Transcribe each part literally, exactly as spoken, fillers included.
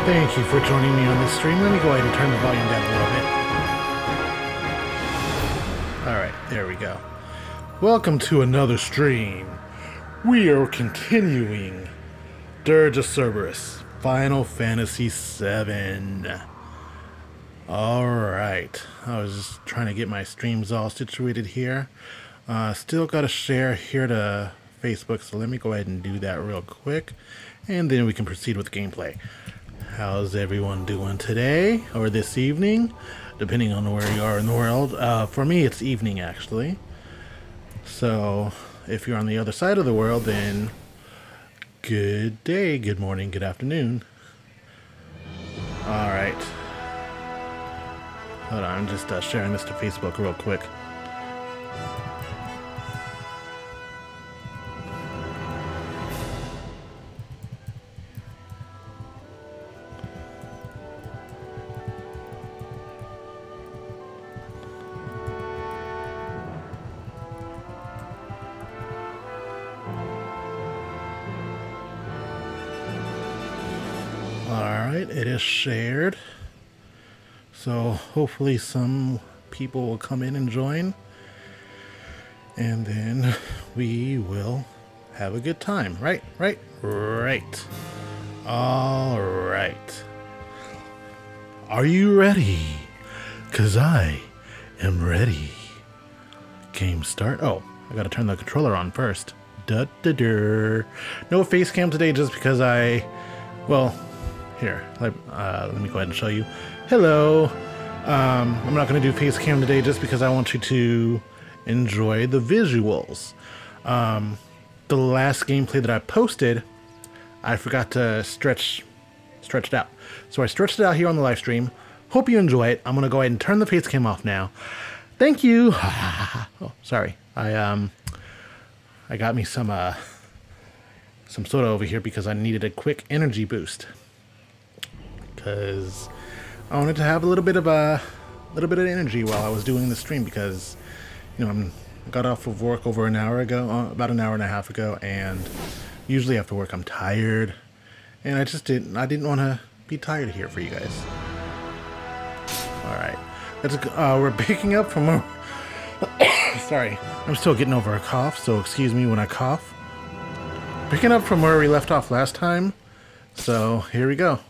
Thank you for joining me on this stream. Let me go ahead and turn the volume down a little bit. Alright, there we go. Welcome to another stream. We are continuing Dirge of Cerberus, Final Fantasy seven. Alright, I was just trying to get my streams all situated here. Uh, still got to share here to Facebook, so let me go ahead and do that real quick, and then we can proceed with gameplay. How's everyone doing today, or this evening, depending on where you are in the world? Uh, for me, it's evening, actually. So, if you're on the other side of the world, then good day, good morning, good afternoon. Alright. Hold on, I'm just uh, sharing this to Facebook real quick. Alright, it is shared. So hopefully some people will come in and join. And then we will have a good time. Right, right, right. Alright. Are you ready? 'Cause I am ready. Game start. Oh, I gotta turn the controller on first. Da da da. No face cam today just because I, well, here, let, uh, let me go ahead and show you. Hello. Um, I'm not going to do face cam today just because I want you to enjoy the visuals. Um, the last gameplay that I posted, I forgot to stretch, stretch it out. So I stretched it out here on the live stream. Hope you enjoy it. I'm going to go ahead and turn the face cam off now. Thank you. Oh, sorry. I, um, I got me some, uh, some soda over here because I needed a quick energy boost. Because I wanted to have a little bit of a little bit of energy while I was doing the stream, because you know I'm got off of work over an hour ago, uh, about an hour and a half ago, and usually after work I'm tired, and I just didn't I didn't want to be tired here for you guys. All right, let's uh, we're picking up from. A Sorry, I'm still getting over a cough, so excuse me when I cough. Picking up from where we left off last time, so here we go.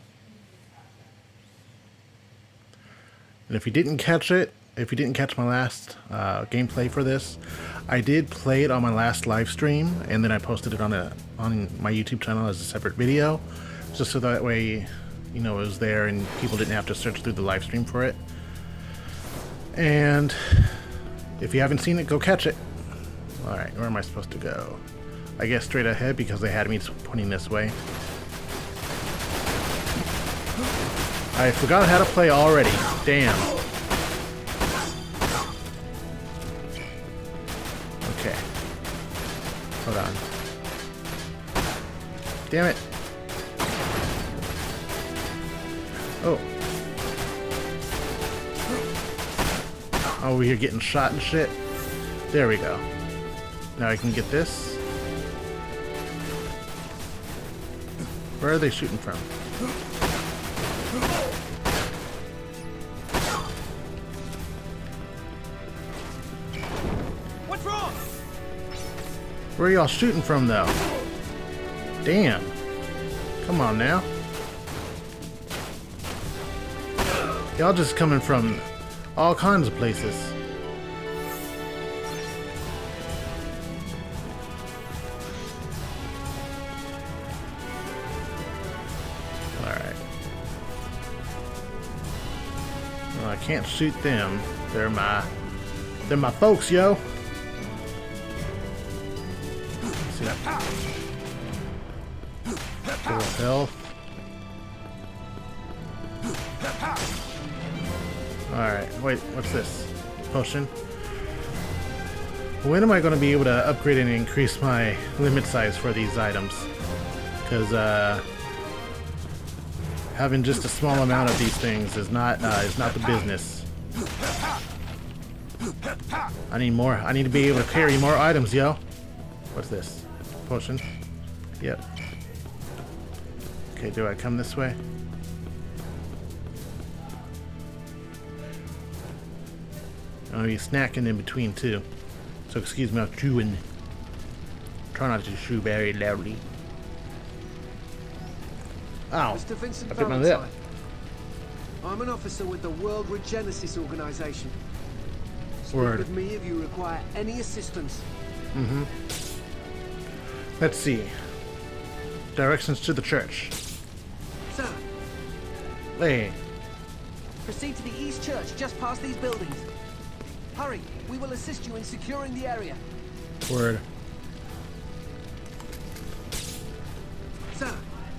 And if you didn't catch it, if you didn't catch my last uh, gameplay for this, I did play it on my last live stream, and then I posted it on a on my YouTube channel as a separate video, just so that way, you know, it was there and people didn't have to search through the live stream for it. And if you haven't seen it, go catch it. All right, where am I supposed to go? I guess straight ahead because they had me pointing this way. I forgot how to play already. Damn. Okay. Hold on. Damn it. Oh. Oh, we're here getting shot and shit. There we go. Now I can get this. Where are they shooting from? What's wrong? Where are y'all shooting from, though? Damn. Come on now. Y'all just coming from all kinds of places. Alright. Well, I can't shoot them. They're my... They're my folks, yo. See that? Full of health. Alright, wait, what's this? Potion? When am I going to be able to upgrade and increase my limit size for these items? Because, uh... having just a small amount of these things is not, uh, is not the business. I need more. I need to be able to carry more items, yo. What's this? Potion? Yep. Okay, do I come this way? I'm gonna be snacking in between too. So excuse me, I'm chewing. Try not to chew very loudly. Ow. Mister Vincent I bit my lip. Valentine. I'm an officer with the World Regenesis Organization. Speak Word. with me if you require any assistance. Mm-hmm. Let's see. Directions to the church. Sir, Hey. proceed to the East Church just past these buildings. Hurry, we will assist you in securing the area. Word. Sir,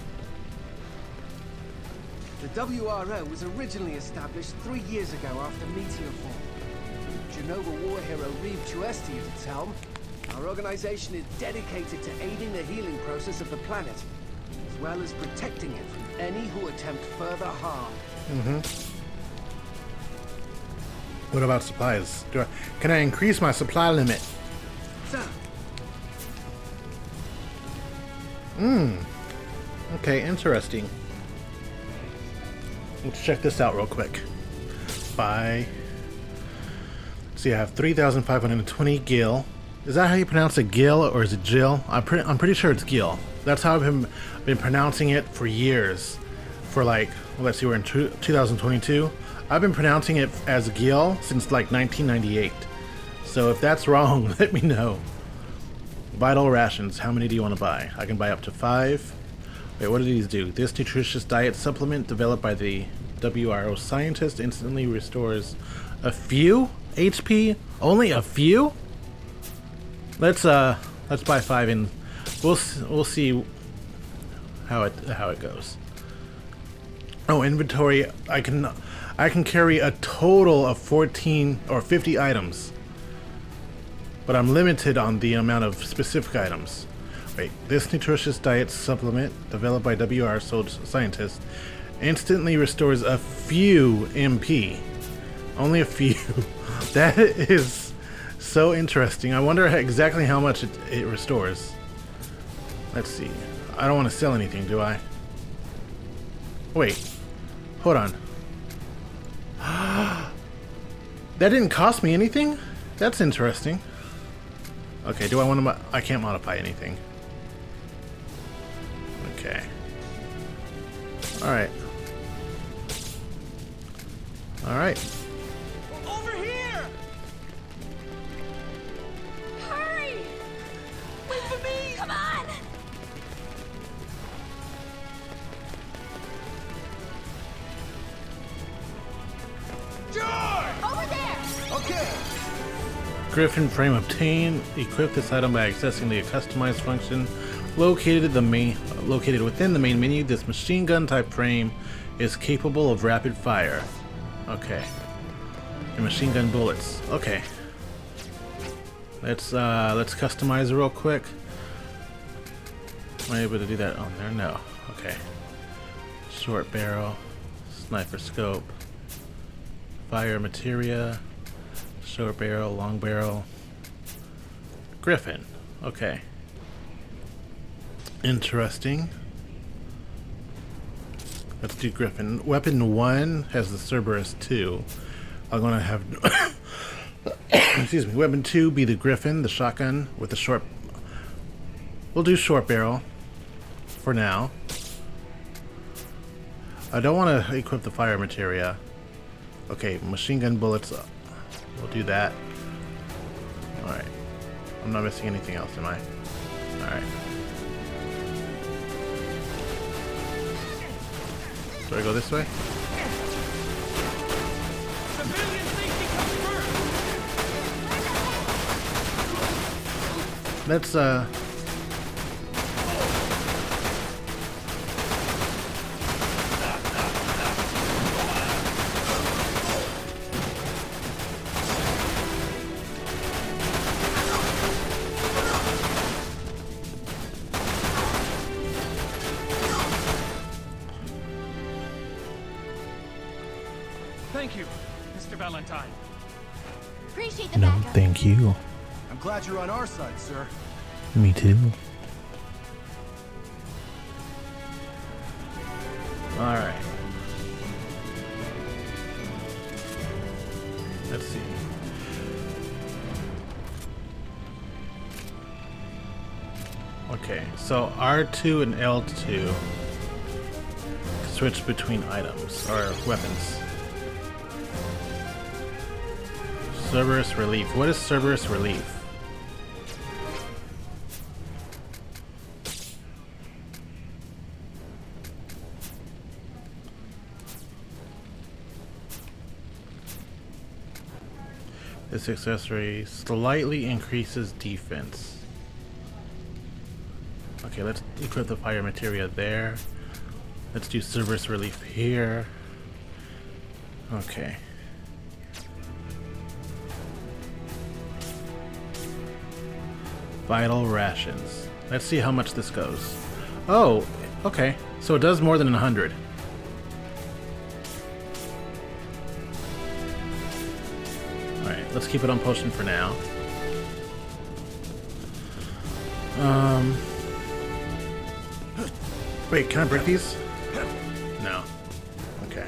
the W R O was originally established three years ago after Meteor Fall. Genova war hero Reeve Tuesti at its helm. Our organization is dedicated to aiding the healing process of the planet, as well as protecting it from any who attempt further harm. Mm-hmm. What about supplies? Do I can I increase my supply limit? Sir, Hmm. Okay, interesting. Let's check this out real quick. Buy. See, I have three thousand five hundred twenty gil. Is that how you pronounce it, gil, or is it Jill? I'm pretty. I'm pretty sure it's gil. That's how I've been been pronouncing it for years. For like, well, let's see, we're in two thousand twenty-two. I've been pronouncing it as gil since like nineteen ninety-eight. So if that's wrong, let me know. Vital rations. How many do you want to buy? I can buy up to five. Wait, what do these do? This nutritious diet supplement developed by the W R O scientist instantly restores a few H P. Only a few? Let's uh, let's buy five and we'll we'll see how it how it goes. Oh, inventory. I can I can carry a total of fourteen or fifty items, but I'm limited on the amount of specific items. Wait, this nutritious diet supplement developed by W R O scientist instantly restores a few M P. Only a few. That is so interesting. I wonder exactly how much it, it restores. Let's see. I don't want to sell anything, do I? Wait. Hold on. That didn't cost me anything? That's interesting. Okay, do I want to... I can't modify anything. Okay. Alright. Alright. over here! Hurry! Wait for me! Come on! George! Over there! Okay. Griffin frame obtained. Equip this item by accessing the customized function located the main located within the main menu. This machine gun type frame is capable of rapid fire. Okay. And machine gun bullets. Okay. Let's uh let's customize it real quick. Am I able to do that on there? No. Okay. Short barrel, sniper scope, fire materia, short barrel, long barrel, Griffin. Okay. Interesting. Let's do Griffin. Weapon one has the Cerberus two. I'm gonna have excuse me. Weapon two be the Griffin, the shotgun with the short. We'll do short barrel for now. I don't want to equip the fire materia. Okay, machine gun bullets. We'll do that. All right. I'm not missing anything else, am I? All right. Do I go this way? Civilian safety comes first! Let's uh Thank you, Mister Valentine. Appreciate the no, backup. thank you. I'm glad you're on our side, sir. Me too. All right. Let's see. So R two and L two switch between items or weapons. Cerberus Relief. What is Cerberus Relief? This accessory slightly increases defense. Okay, let's equip the fire materia there. Let's do Cerberus Relief here. Okay. Vital rations. Let's see how much this goes. Oh, okay. So it does more than a hundred. Alright, let's keep it on potion for now. Um. Wait, can I break these? No. Okay.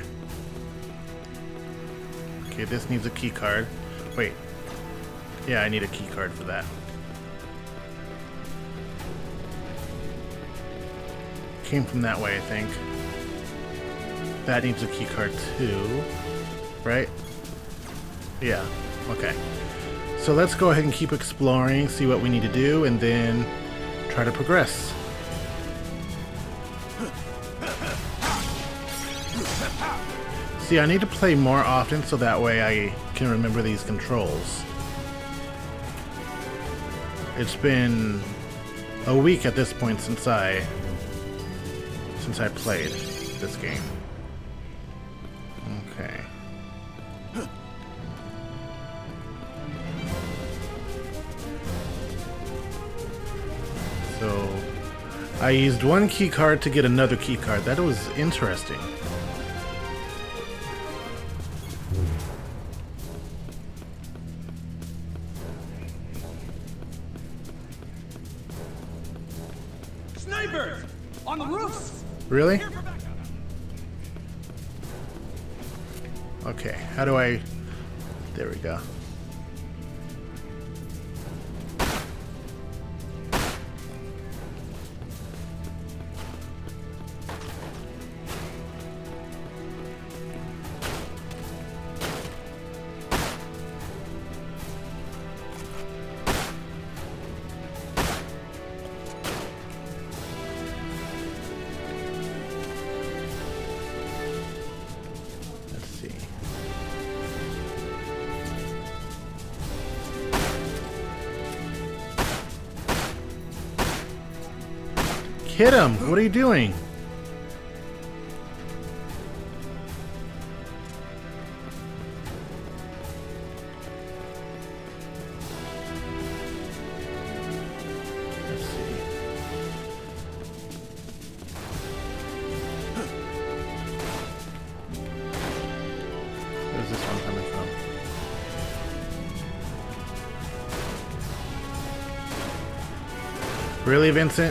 Okay, this needs a key card. Wait. Yeah, I need a key card for that. Came from that way, I think. That needs a key card too, right? Yeah, okay. So let's go ahead and keep exploring, see what we need to do, and then try to progress. See, I need to play more often so that way I can remember these controls. It's been a week at this point since I since I played this game. Okay. So I used one key card to get another key card. That was interesting. Snipers! On the roofs! Really? Okay, how do I... There we go. Hit him! What are you doing? Let's see. Where's this one coming from? Really, Vincent?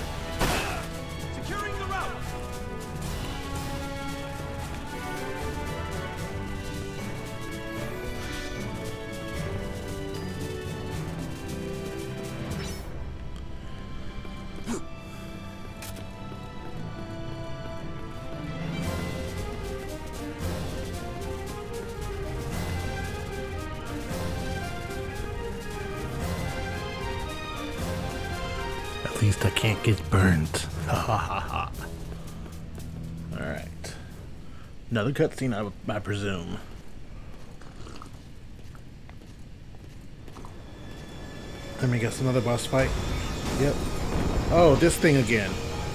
At least I can't get burnt. Ha ha ha ha. Alright. Another cutscene, I, I presume. Let me guess, another boss fight? Yep. Oh, this thing again.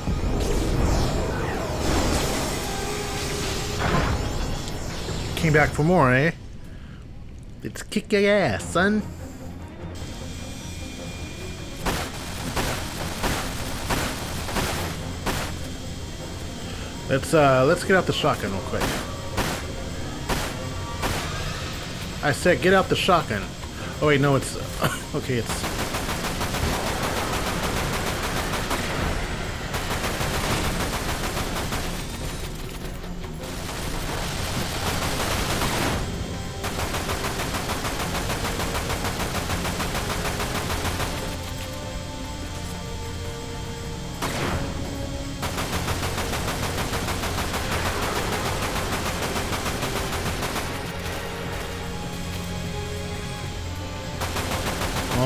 Came back for more, eh? Let's kick your ass, son. Let's uh let's get out the shotgun real quick. I said get out the shotgun. Oh wait, no, it's okay, it's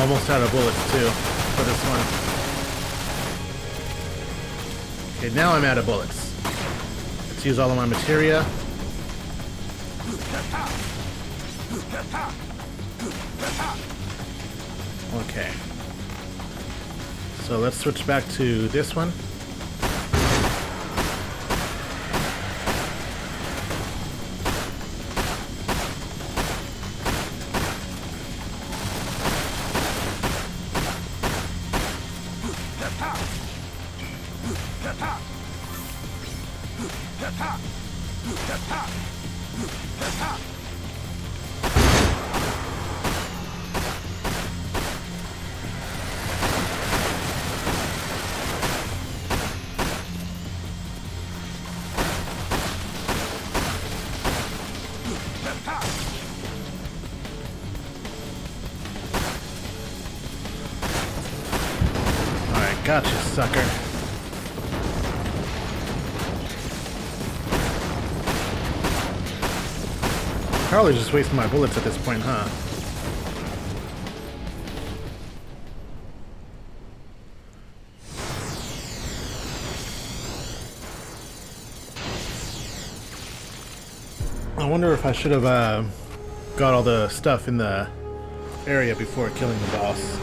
almost out of bullets too for this one. Okay, now I'm out of bullets. Let's use all of my materia. Okay. So let's switch back to this one. Gotcha, sucker. Probably just wasting my bullets at this point, huh? I wonder if I should have uh, got all the stuff in the area before killing the boss.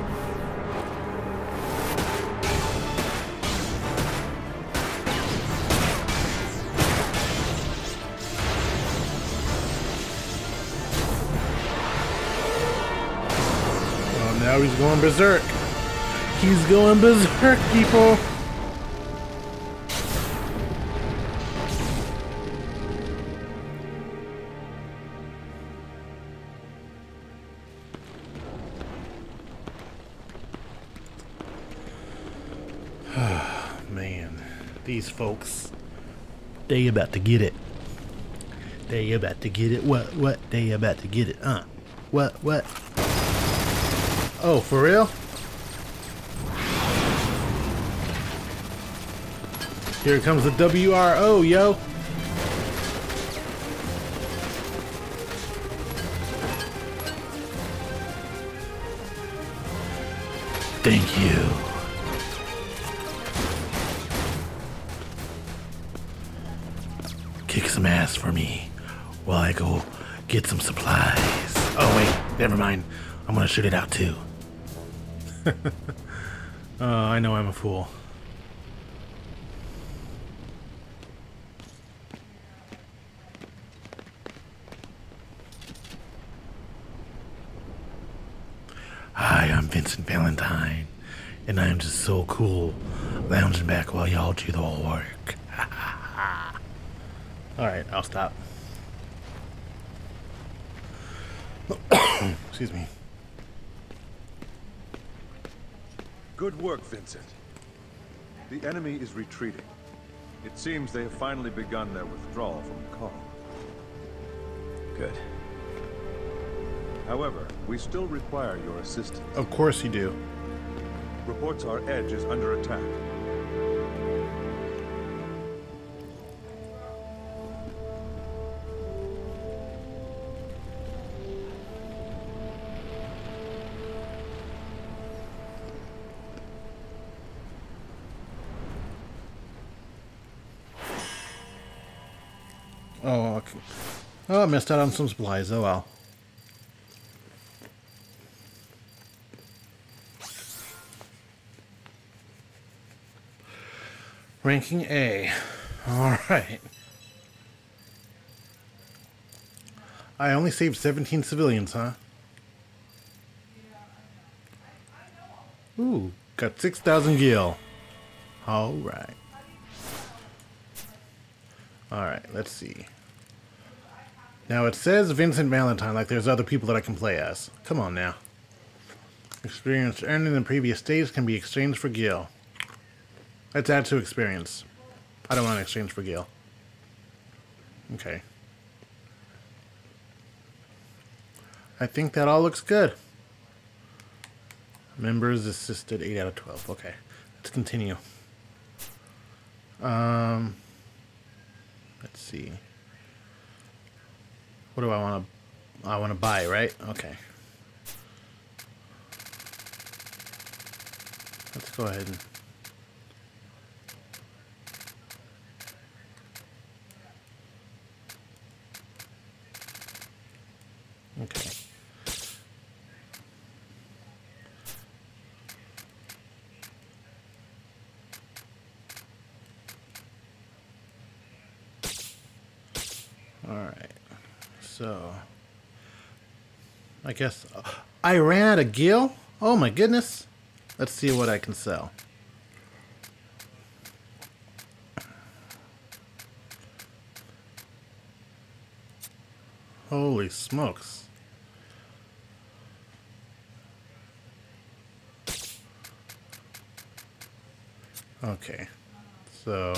Now he's going berserk. He's going berserk, people. Man, these folks, they about to get it. They about to get it. What? What? They about to get it? Uh. What? What? Oh, for real? Here comes the W R O, yo. Thank you. Kick some ass for me while I go get some supplies. Oh, wait, never mind. I'm gonna shoot it out too. uh, I know I'm a fool. Hi, I'm Vincent Valentine, and I'm just so cool, lounging back while y'all do the work. Alright, I'll stop. Excuse me. Good work, Vincent. The enemy is retreating. It seems they have finally begun their withdrawal from the column. Good. However, we still require your assistance. Of course you do. Reports our edge is under attack. Oh, okay. Oh, I missed out on some supplies. Oh well. Ranking A. Alright. I only saved seventeen civilians, huh? Ooh, got six thousand gil. Alright. Alright, let's see. Now it says Vincent Valentine, like there's other people that I can play as. Come on now. Experience earned in the previous stage can be exchanged for gil. Let's add to experience. I don't want to exchange for gil. Okay. I think that all looks good. Members assisted, eight out of twelve. Okay, let's continue. Um... Let's see. What do I want to... I want to buy, right? Okay. let's go ahead and... Okay. All right. So, I guess uh, I ran out of gil. Oh my goodness. Let's see what I can sell. Holy smokes. Okay. So,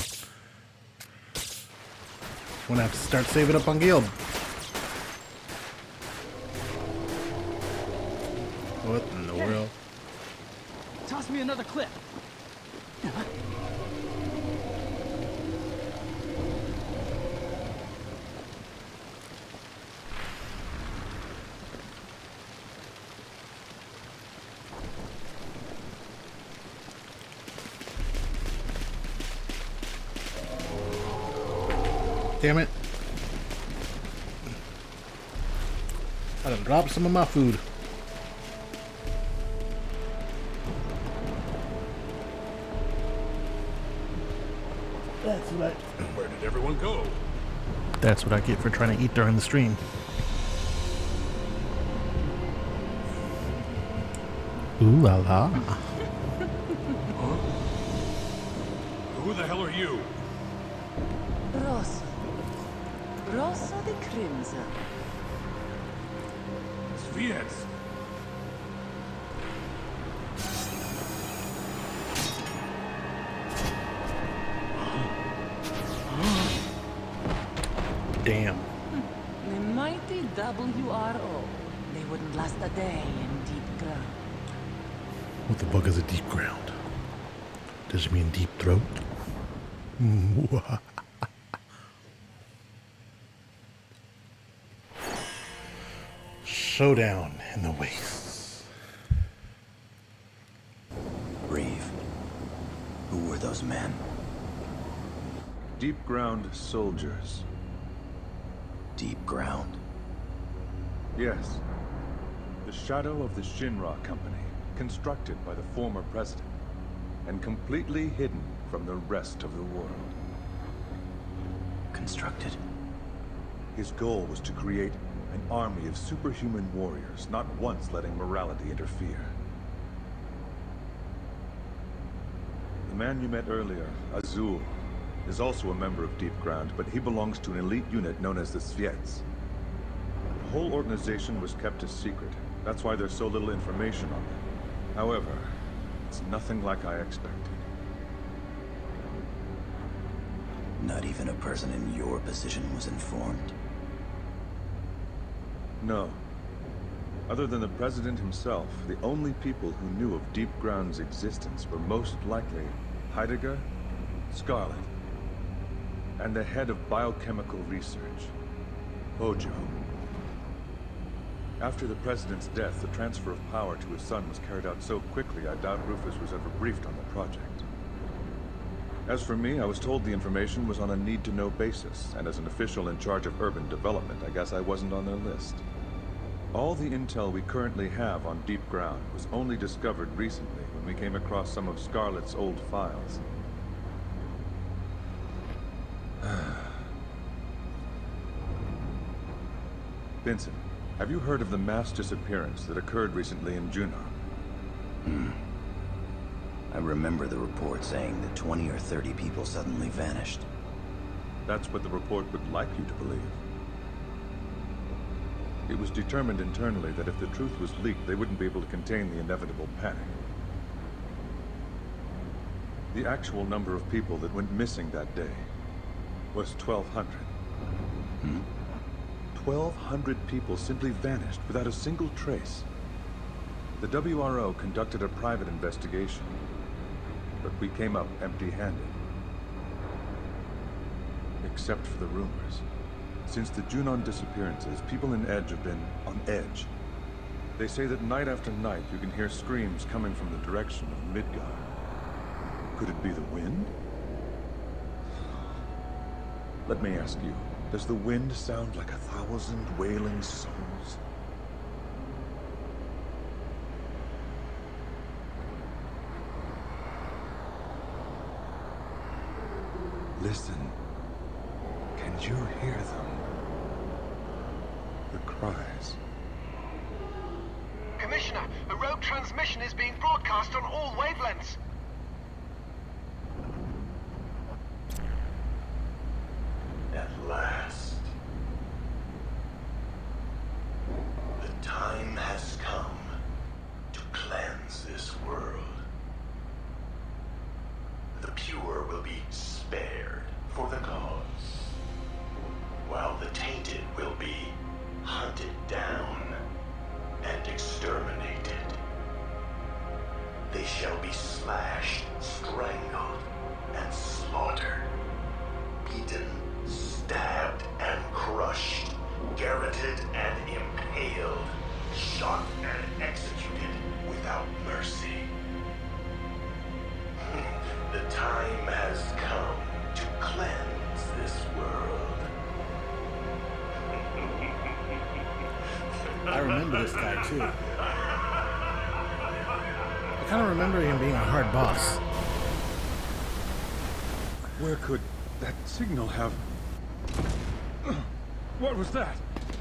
I'm gonna have to start saving up on guild. What in the world? Toss me another clip. Damn it. I done dropped some of my food. That's what I... Where did everyone go? That's what I get for trying to eat during the stream. Ooh la la. Who the hell are you? Rosso. Rosso di Crimson. Sviets. Damn. The mighty W R O. They wouldn't last a day in deep ground. What the fuck is a deep ground? Does it mean deep throat? Showdown in the wastes. Reeve. Who were those men? Deep ground soldiers. Deep ground. Yes. The shadow of the Shinra Company, constructed by the former president, and completely hidden from the rest of the world. Constructed. His goal was to create an army of superhuman warriors, not once letting morality interfere. The man you met earlier, Azul, is also a member of Deep Ground, but he belongs to an elite unit known as the Sviets. The whole organization was kept a secret. That's why there's so little information on them. However, it's nothing like I expected. Not even a person in your position was informed? No. Other than the President himself, the only people who knew of Deep Ground's existence were most likely Heidegger, Scarlet, and the head of biochemical research, Hojo. After the President's death, the transfer of power to his son was carried out so quickly I doubt Rufus was ever briefed on the project. As for me, I was told the information was on a need-to-know basis, and as an official in charge of urban development, I guess I wasn't on their list. All the intel we currently have on Deep Ground was only discovered recently when we came across some of Scarlet's old files. Vincent, have you heard of the mass disappearance that occurred recently in Junon? Hmm. I remember the report saying that twenty or thirty people suddenly vanished. That's what the report would like you to believe. It was determined internally that if the truth was leaked, they wouldn't be able to contain the inevitable panic. The actual number of people that went missing that day was twelve hundred. Hmm? twelve hundred people simply vanished without a single trace. The W R O conducted a private investigation, but we came up empty-handed. Except for the rumors. Since the Junon disappearances, people in Edge have been on edge. They say that night after night you can hear screams coming from the direction of Midgar. Could it be the wind? Let me ask you, does the wind sound like a thousand wailing souls? Listen. Can you hear them? The cries. Commissioner, a rogue transmission is being broadcast on all wavelengths. At last. The time has come to cleanse this world. The pure will be spared for the cause, while the tainted will be hunted down and exterminated. They shall be slashed, strangled, and slaughtered, beaten, stabbed, and crushed, garroted and impaled, shot and executed without mercy. The time has come to cleanse this world. I remember this guy too. I kind of remember him being a hard boss. Where could that signal have... What was that?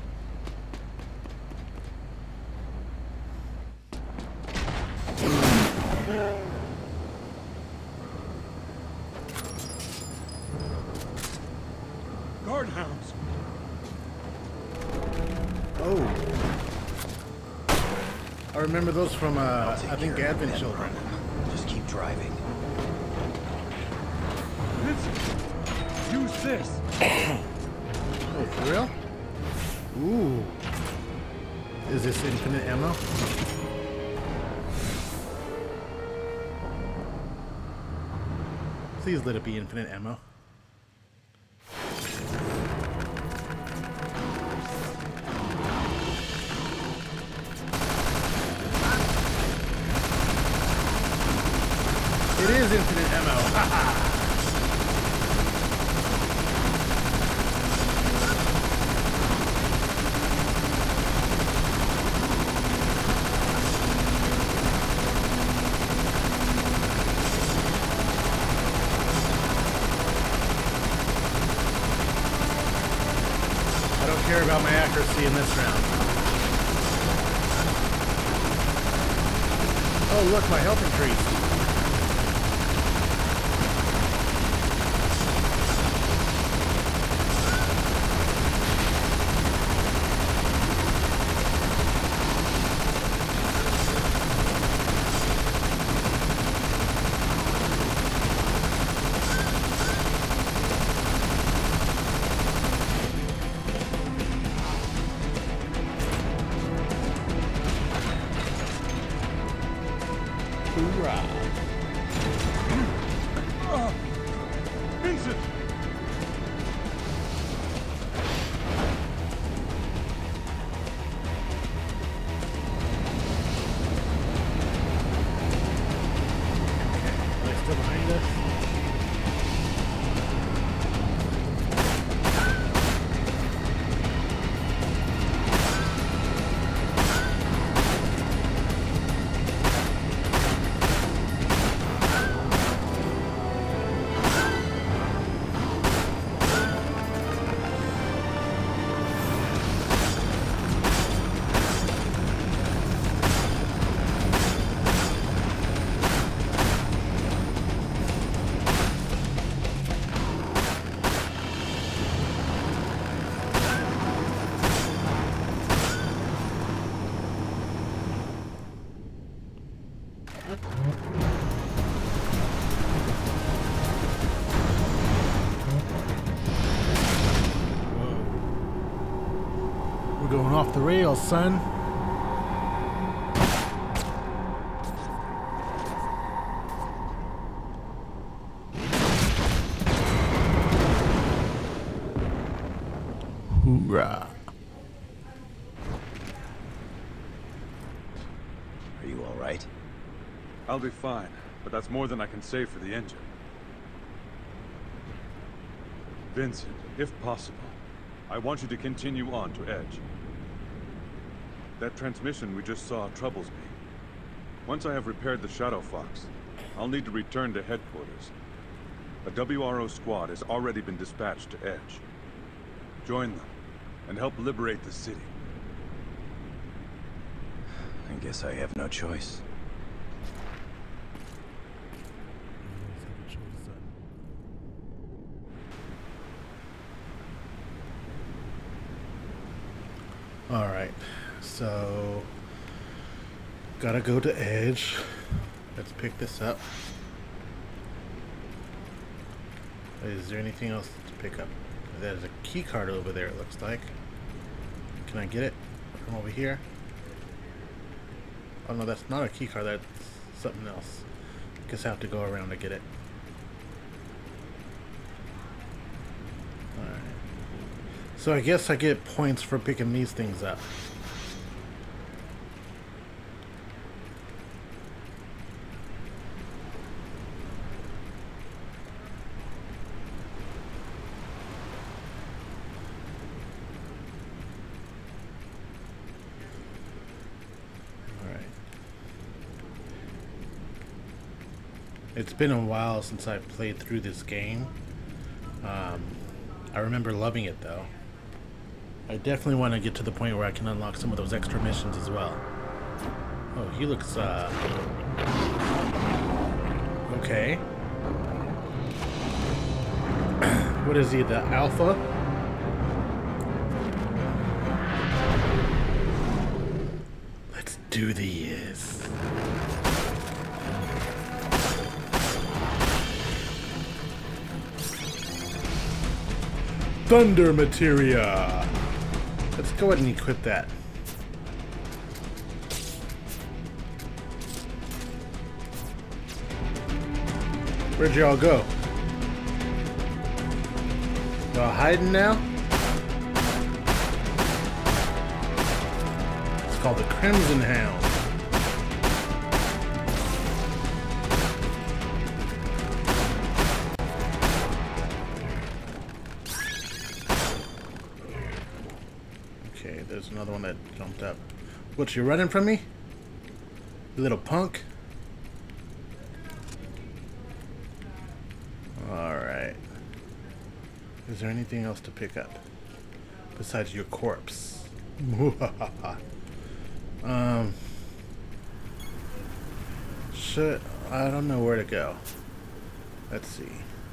Guardhounds! Oh. I remember those from, uh, I think Advent Children. Just keep driving. Vincent! Use this! Oh, for real? Ooh. Is this infinite ammo? Please let it be infinite ammo. It is infinite ammo. Haha. I don't care about my accuracy in this round. Oh, look, my health increased. Hoorah. Oh, Vincent! Are they still behind us? We're going off the rails, son. Hoorah. Are you all right? I'll be fine. but that's more than I can say for the engine. Vincent, if possible, I want you to continue on to Edge. That transmission we just saw troubles me. Once I have repaired the Shadow Fox, I'll need to return to headquarters. A W R O squad has already been dispatched to Edge. Join them, and help liberate the city. I guess I have no choice. Alright, so gotta go to Edge. Let's pick this up. Is there anything else to pick up? There's a key card over there, it looks like. Can I get it from over here? Oh no, that's not a key card, that's something else. Guess I have to go around to get it. Alright. So I guess I get points for picking these things up. It's been a while since I've played through this game. Um, I remember loving it though. I definitely want to get to the point where I can unlock some of those extra missions as well. Oh, he looks, uh... okay. What is he, the Alpha? Let's do this. Thunder materia. Let's go ahead and equip that. Where'd y'all go? Y'all hiding now? It's called the Crimson Hound. There's another one that jumped up. What, you running from me? You little punk? Alright. Is there anything else to pick up? Besides your corpse? um... Shit, I don't know where to go. Let's see.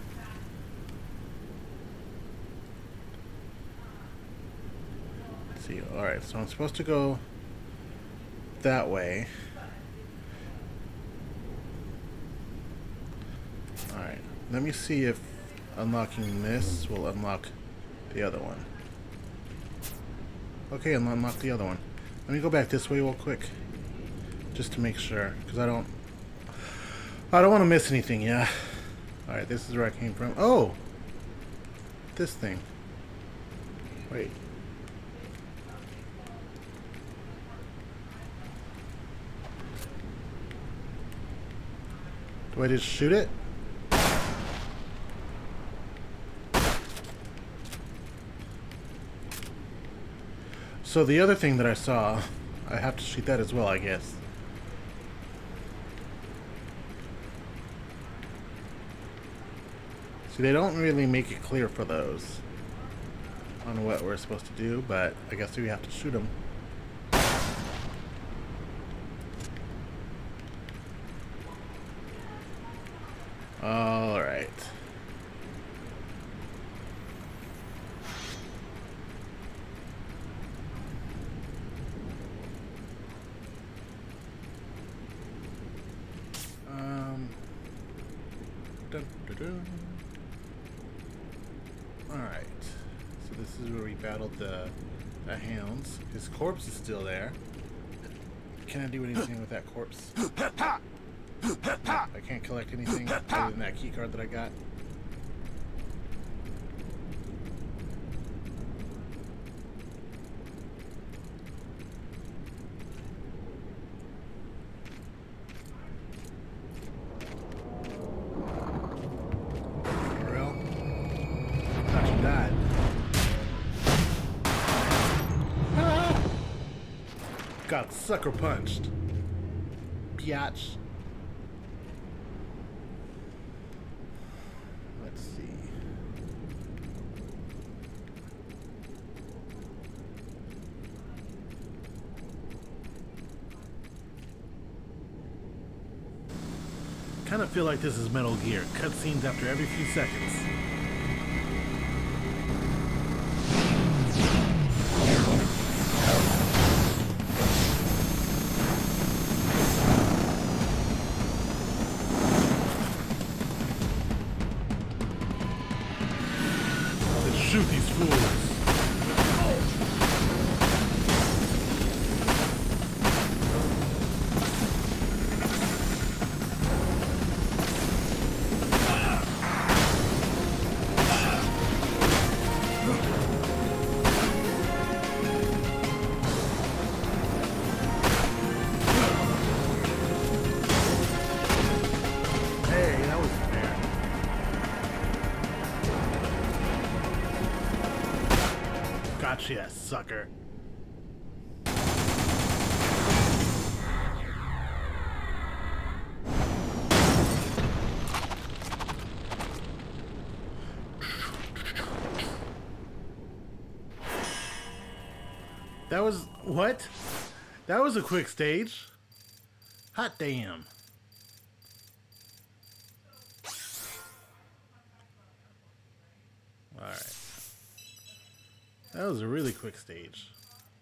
Alright, so I'm supposed to go that way. Alright, let me see if unlocking this will unlock the other one. Okay, I'll unlock the other one. Let me go back this way real quick. Just to make sure, because I don't... I don't want to miss anything, yeah. Alright, this is where I came from. Oh! This thing. Wait. Do I just shoot it? So the other thing that I saw, I have to shoot that as well, I guess. See, they don't really make it clear for those on what we're supposed to do, but I guess we have to shoot them. All right. Um. Dun, dun, dun. All right. So this is where we battled the the hounds. His corpse is still there. Can I do anything with that corpse? I can't collect anything other than that key card that I got. you died. Ah! Got sucker punched. Biatch. Let's see. Kind of feel like this is Metal Gear. Cutscenes after every few seconds. Let's shoot these fools. Gotcha, sucker. That was what? That was a quick stage. Hot damn. All right. That was a really quick stage.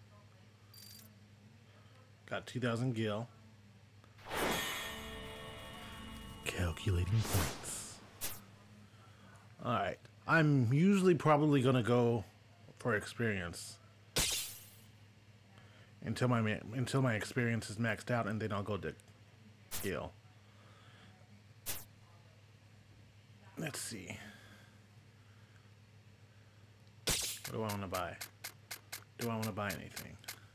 Got two thousand gil. Calculating points. Alright. I'm usually probably going to go for experience. Until my until my experience is maxed out, and then I'll go to gil. Let's see. What do I want to buy? Do I want to buy anything?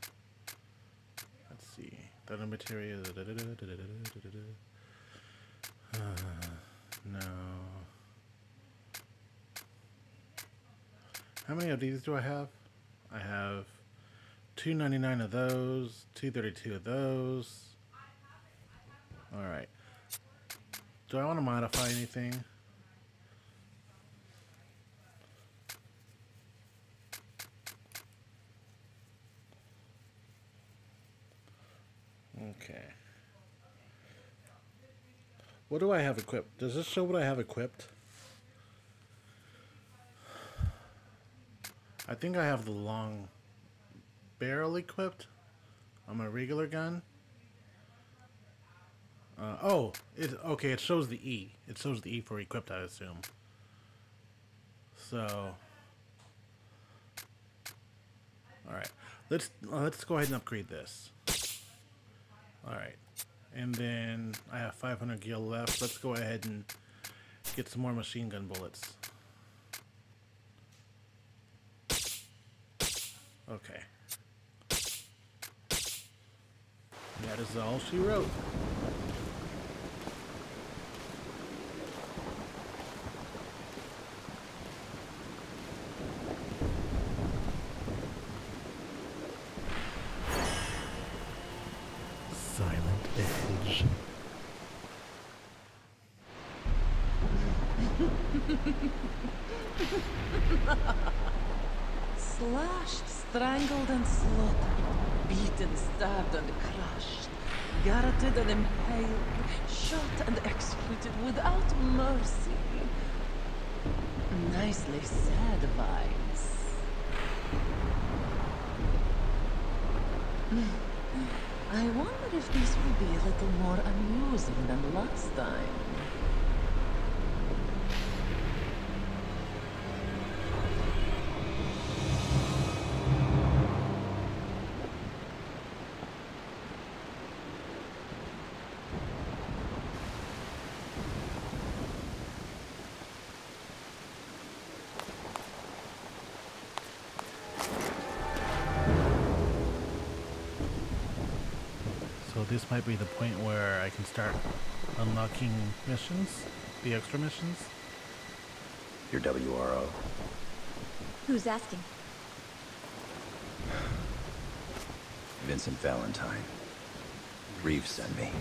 Let's see. Thunder material. Da, da, da, da, da, da, da, da. Uh, no. How many of these do I have? I have two ninety-nine of those, two thirty-two of those. All right. Do I want to modify anything? Okay. What do I have equipped? Does this show what I have equipped? I think I have the long barrel equipped on my regular gun. Uh, oh, it okay. It shows the E. It shows the E for equipped, I assume. So, all right. Let's uh, let's go ahead and upgrade this. All right, and then I have five hundred gil left. Let's go ahead and get some more machine gun bullets. Okay. That is all she wrote. Silent Edge. Slashed, strangled, and slaughtered, beaten, stabbed, and crushed, garroted and impaled, shot and executed without mercy. Nicely said, Vice. I wonder if this will be a little more amusing than last time. So this might be the point where I can start unlocking missions, the extra missions. Your W R O. Who's asking? Vincent Valentine. Reeve sent me.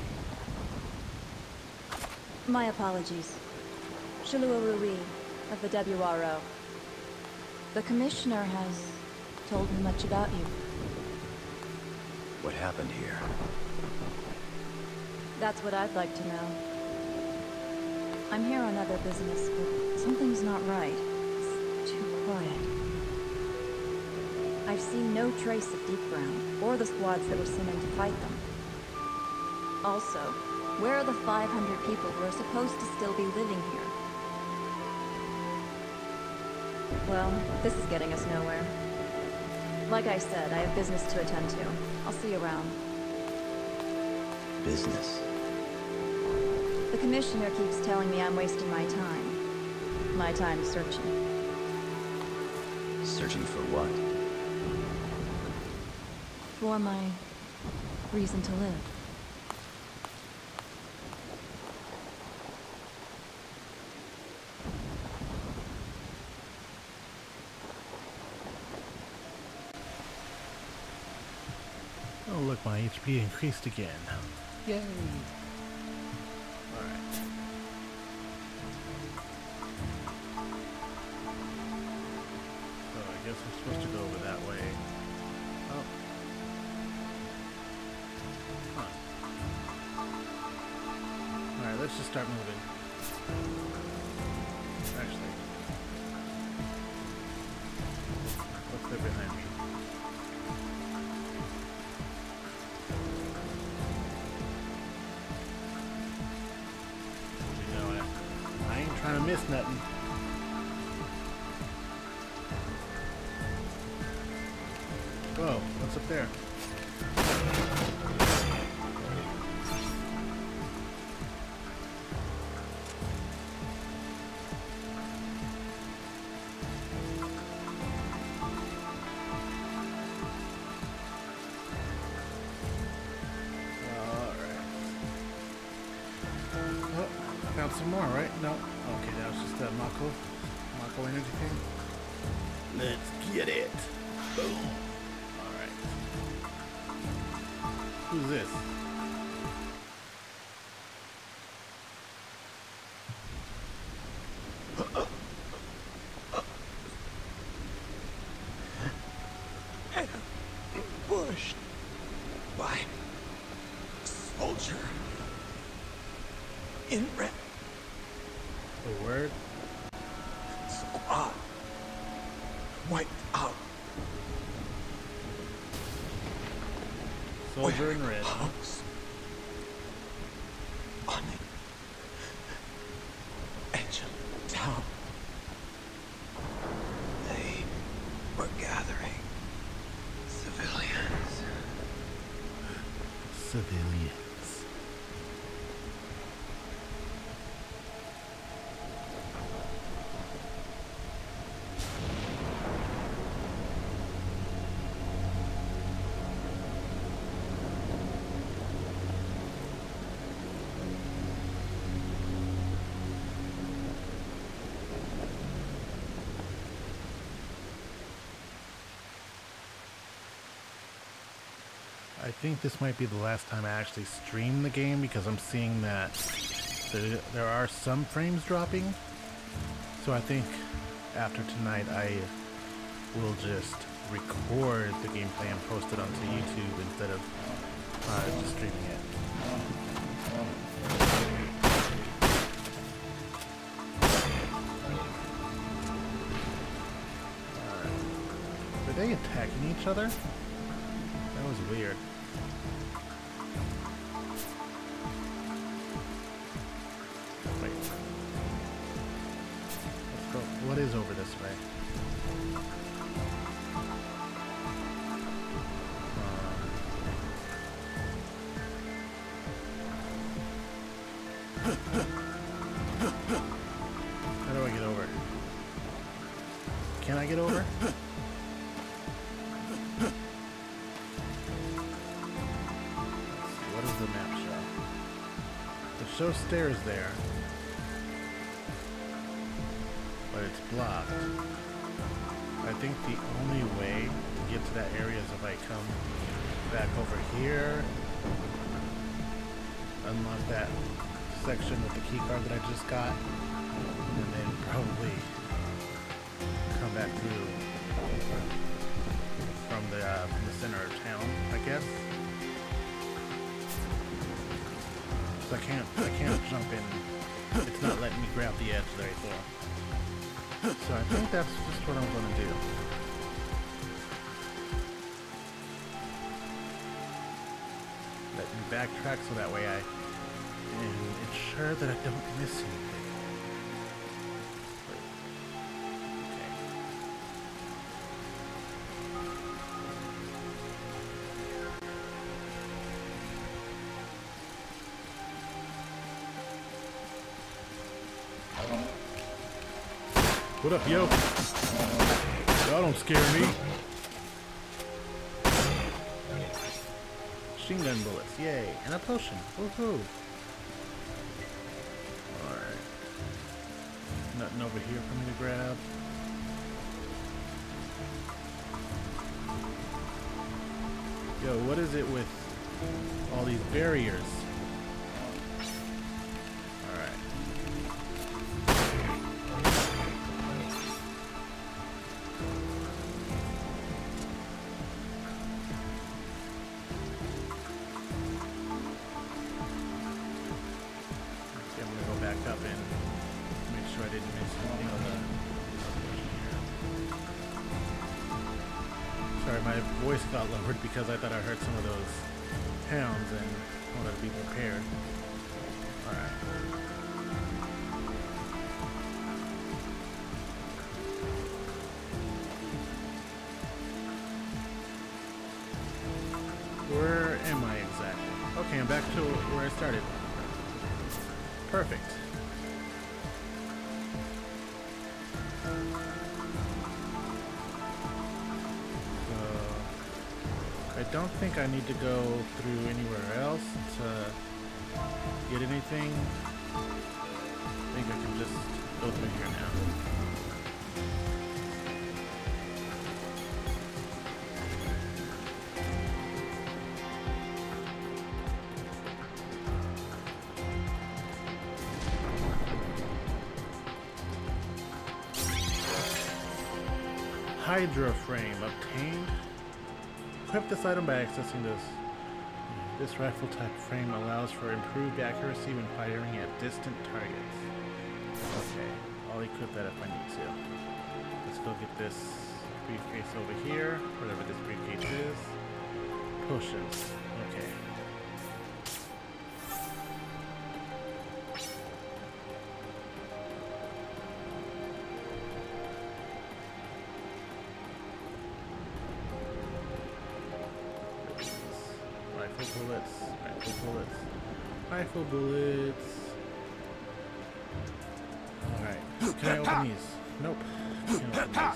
My apologies. Shilua Reeve of the W R O. The Commissioner has told me much about you. What happened here? That's what I'd like to know. I'm here on other business, but something's not right. It's too quiet. I've seen no trace of Deep Ground, or the squads that were sent in to fight them. Also, where are the five hundred people who are supposed to still be living here? Well, this is getting us nowhere. Like I said, I have business to attend to. I'll see you around. Business? The Commissioner keeps telling me I'm wasting my time. My time searching. Searching for what? For my reason to live. Oh look, my H P increased again. Yay! Alright. So I guess I'm supposed to go over that way. Oh. Huh. Alright, let's just start moving. Actually. What's there behind me? Trying to miss nothing. Whoa, what's up there? Alright. Oh, found some more, right? No. Okay, that was just that Mako, Mako energy thing. Let's get it. Boom. Alright. Who's this? Ambushed by soldier in red. A word? Squad wiped out. Soldier in red. House on the edge of town. They were gathering civilians. Civilians. I think this might be the last time I actually stream the game because I'm seeing that there, there are some frames dropping. So I think after tonight I will just record the gameplay and post it onto YouTube instead of uh, just streaming it. Alright. Are they attacking each other? That was weird. Wait. Let's go. What is over this way? How do I get over? Can I get over? What does the map show? It shows stairs there, but it's blocked. I think the only way to get to that area is if I come back over here, unlock that section with the key card that I just got, and then probably come back through from the, uh, from the center of town, I guess. So I can't, I can't jump in. It's not letting me grab the edge right there. So I think that's just what I'm going to do. Let me backtrack so that way I am ensure that I don't miss anything. What up, yo? Y'all don't scare me. Machine gun bullets, yay. And a potion, woohoo. Alright. Nothing over here for me to grab. Yo, what is it with all these barriers? Got lowered because I thought I heard some of those hounds and wanted to be prepared. Alright. Where am I exactly? Okay, I'm back to where I started. Perfect. I don't think I need to go through anywhere else to get anything. I think I can just go through here now. Hydra frame obtained. Equip this item by accessing this. This rifle type frame allows for improved accuracy when firing at distant targets. Okay, I'll equip that if I need to. Let's go get this briefcase over here, whatever this briefcase is. Potions. Okay. Bullets, rifle bullets, rifle bullets. Alright, can I open these? Nope, can't open these.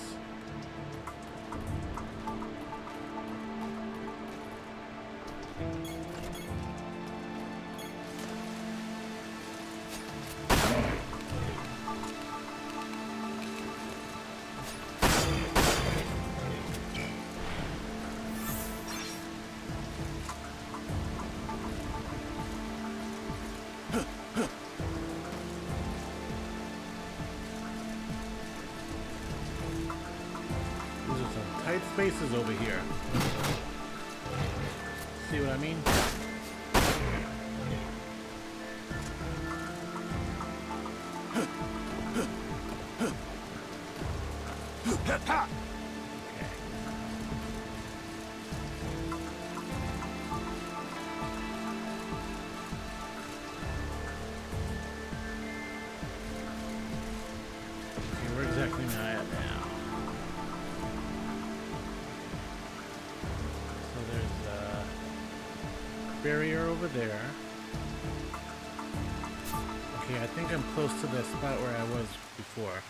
Spaces over here. See what I mean? Okay, where exactly am I at now? Barrier over there. Okay, I think I'm close to the spot where I was before.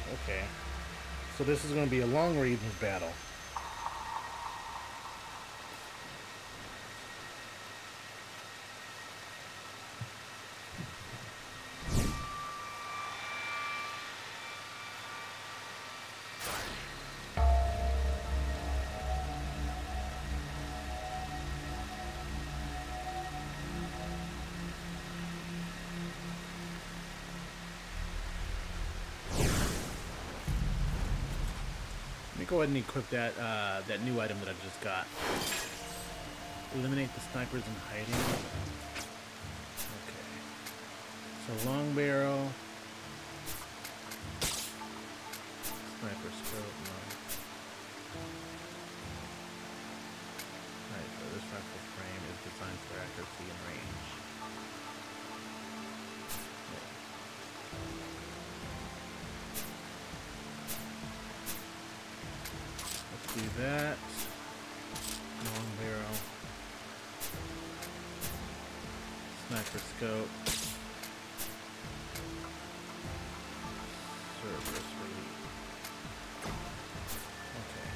Okay. So this is going to be a long range battle. Go ahead and equip that uh, that new item that I just got. Eliminate the snipers in hiding. Okay. So long barrel. Sniper scope. No. Alright, so this rifle frame is designed for accuracy and range. Do that. Long barrel. Sniper scope. Cerberus relief. Okay.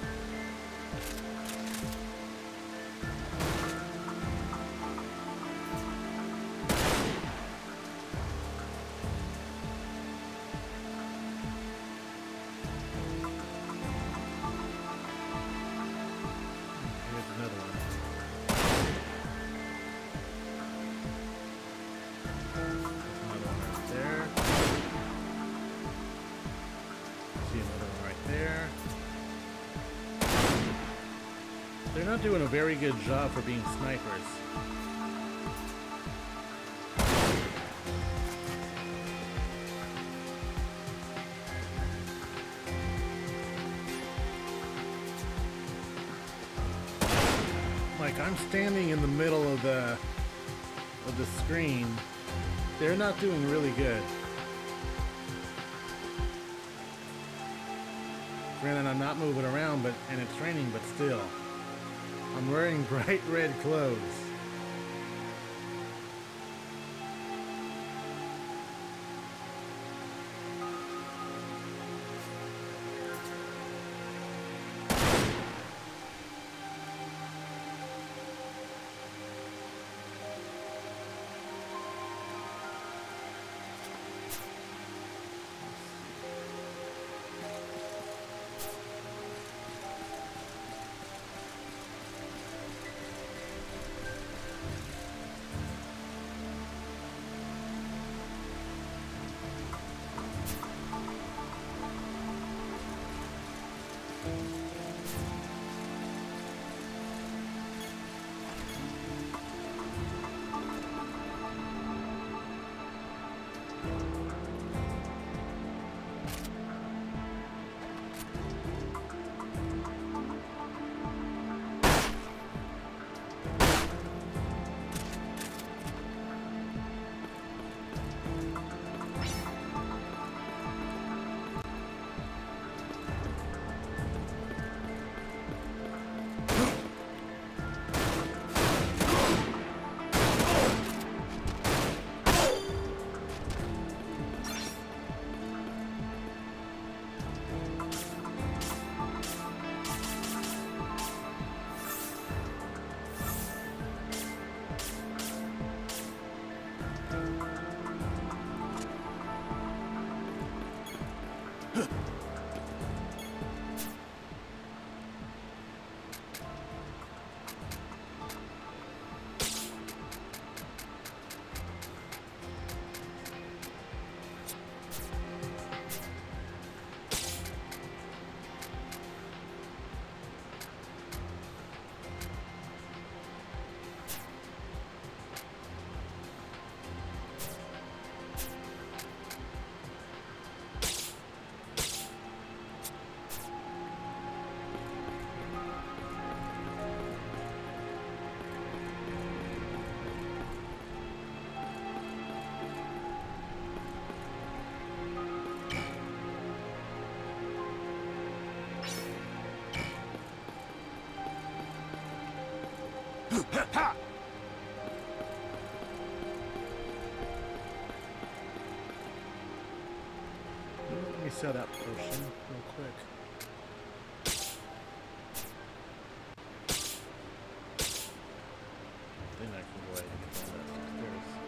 They're not doing a very good job for being snipers. Like, I'm standing in the middle of the of the screen. They're not doing really good. Granted, I'm not moving around, but and it's raining, but still. I'm wearing bright red clothes. me sell that potion real quick. Then I can go ahead and get down that stairs.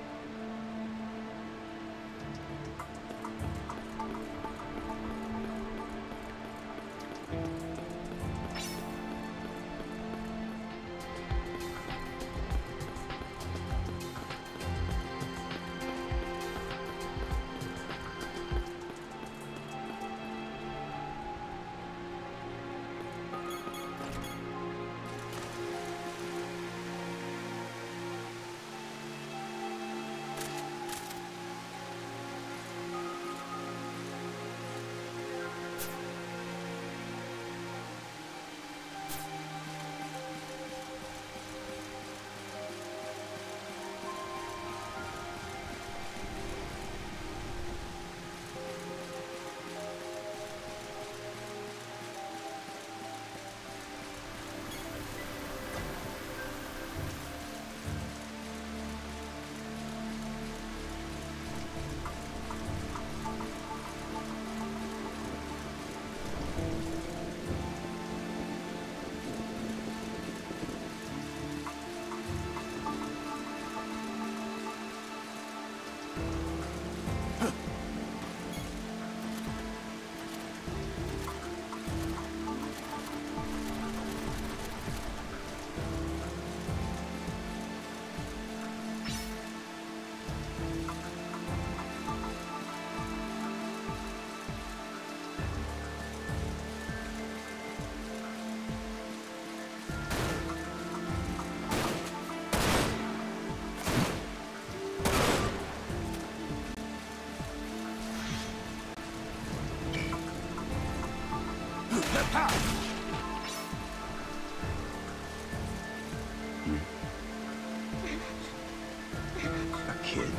A kid.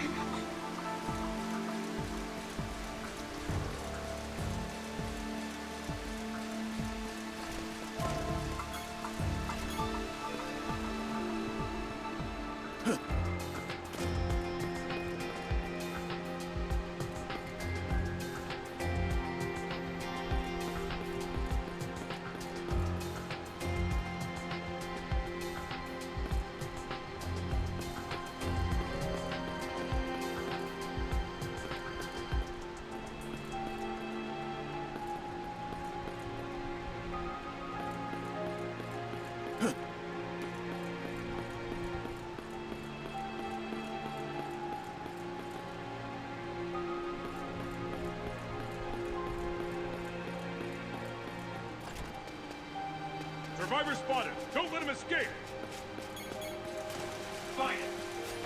Survivor spotted! Don't let him escape! Fight it!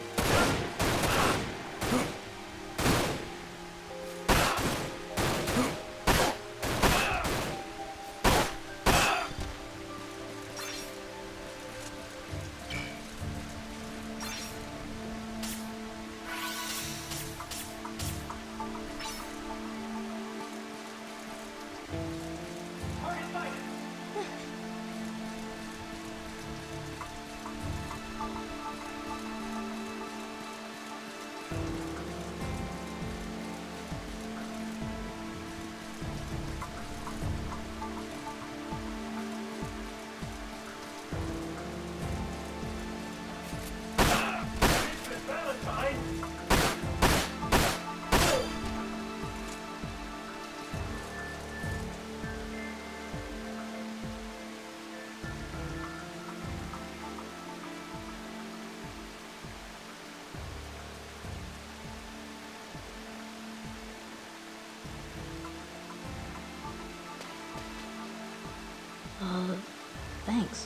Uh, thanks.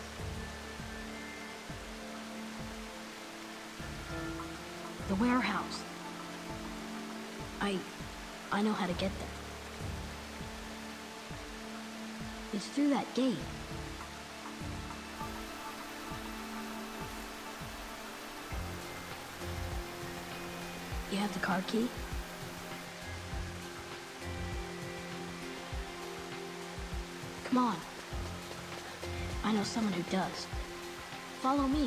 The warehouse. I... I know how to get there. It's through that gate. You have the car key? Come on. I know someone who does. Follow me.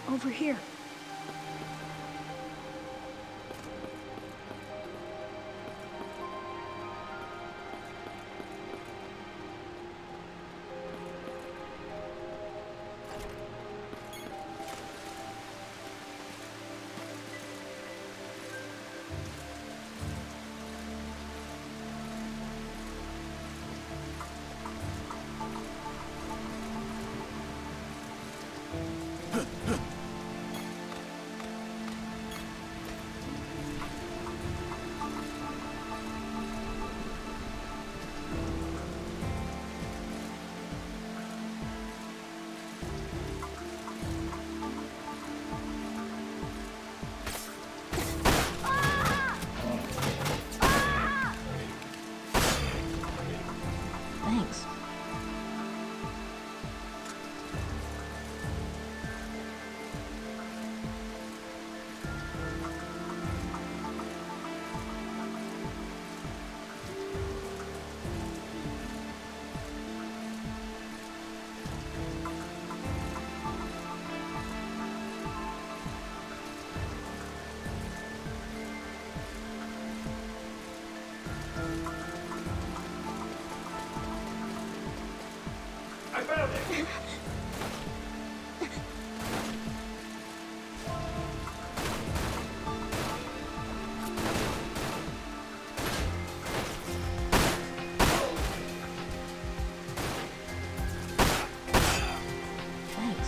Over here. Thanks. I found it! Thanks.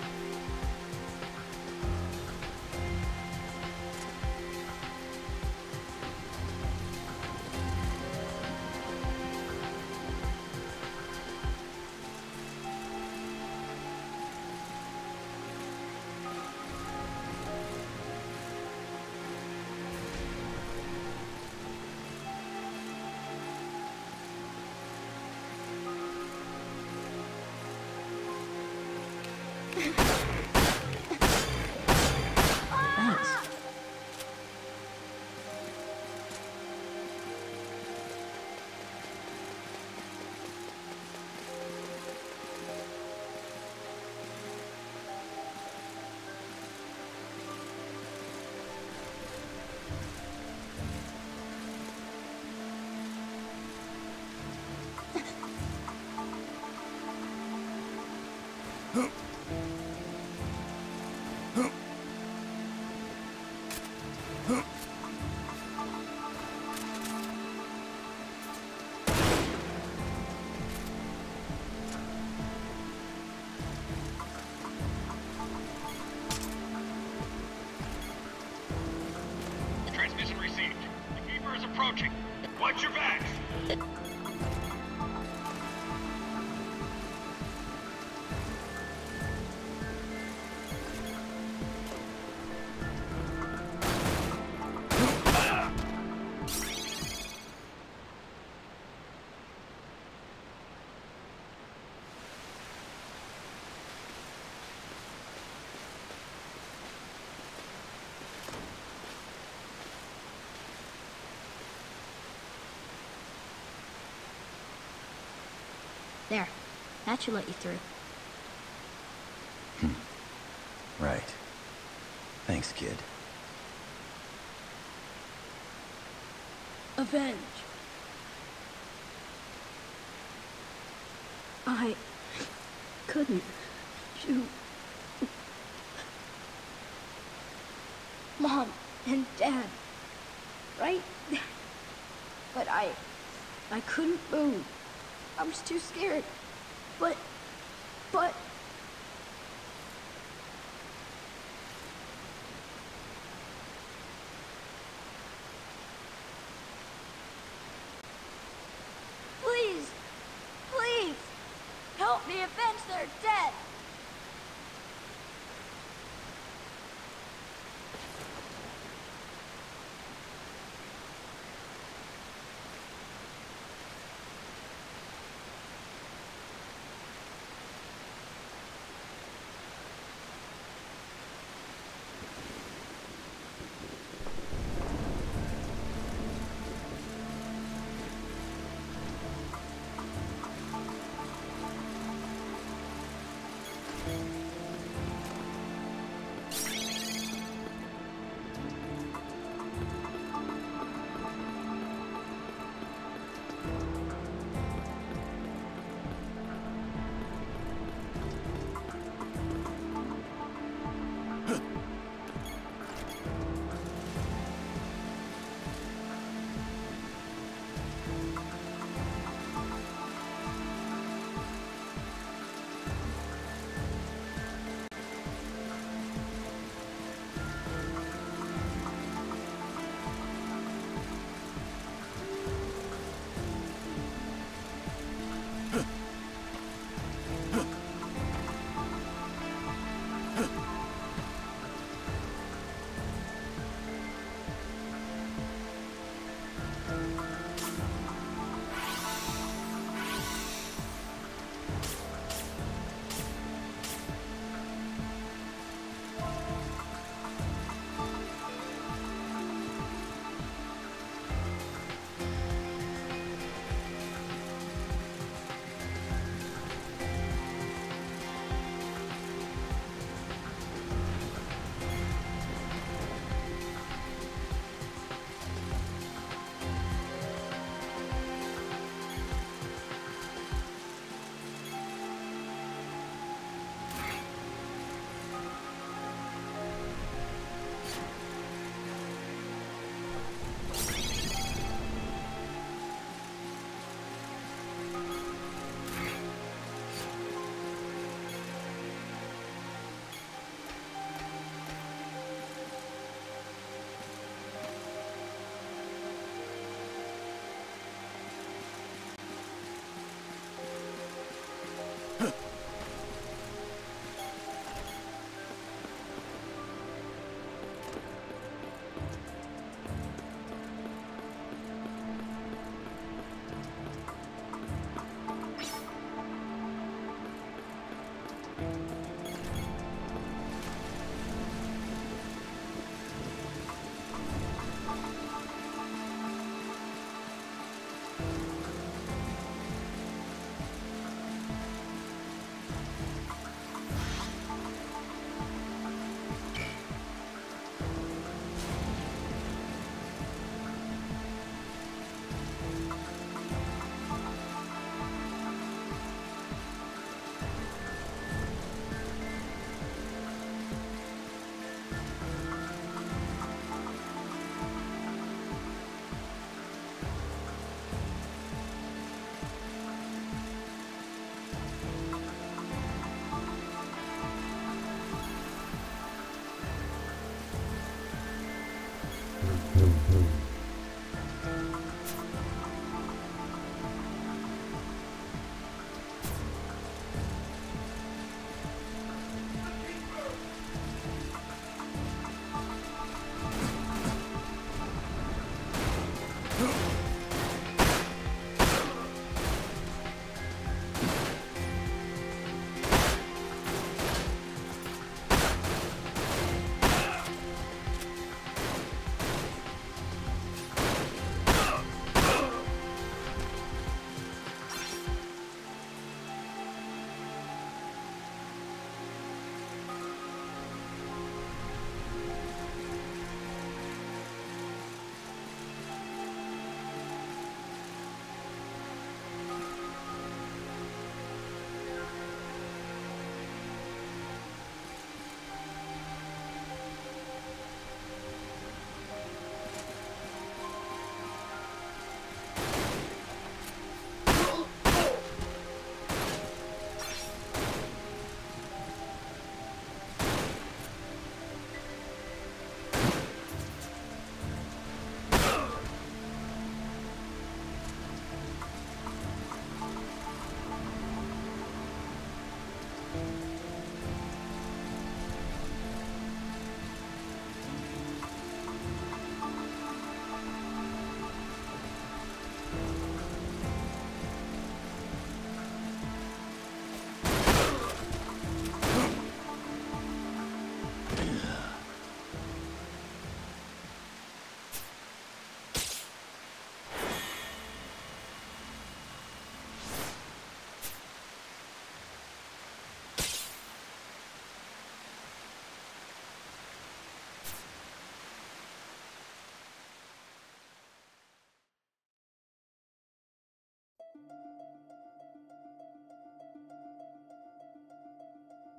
Thanks. Transmission received. The Keeper is approaching. Watch your backs. There. That should let you through. Right. Thanks, kid. Avenge. I couldn't shoot Mom and Dad, right? But I, I couldn't move. I was too scared. But, but... Please, please, help me avenge their death.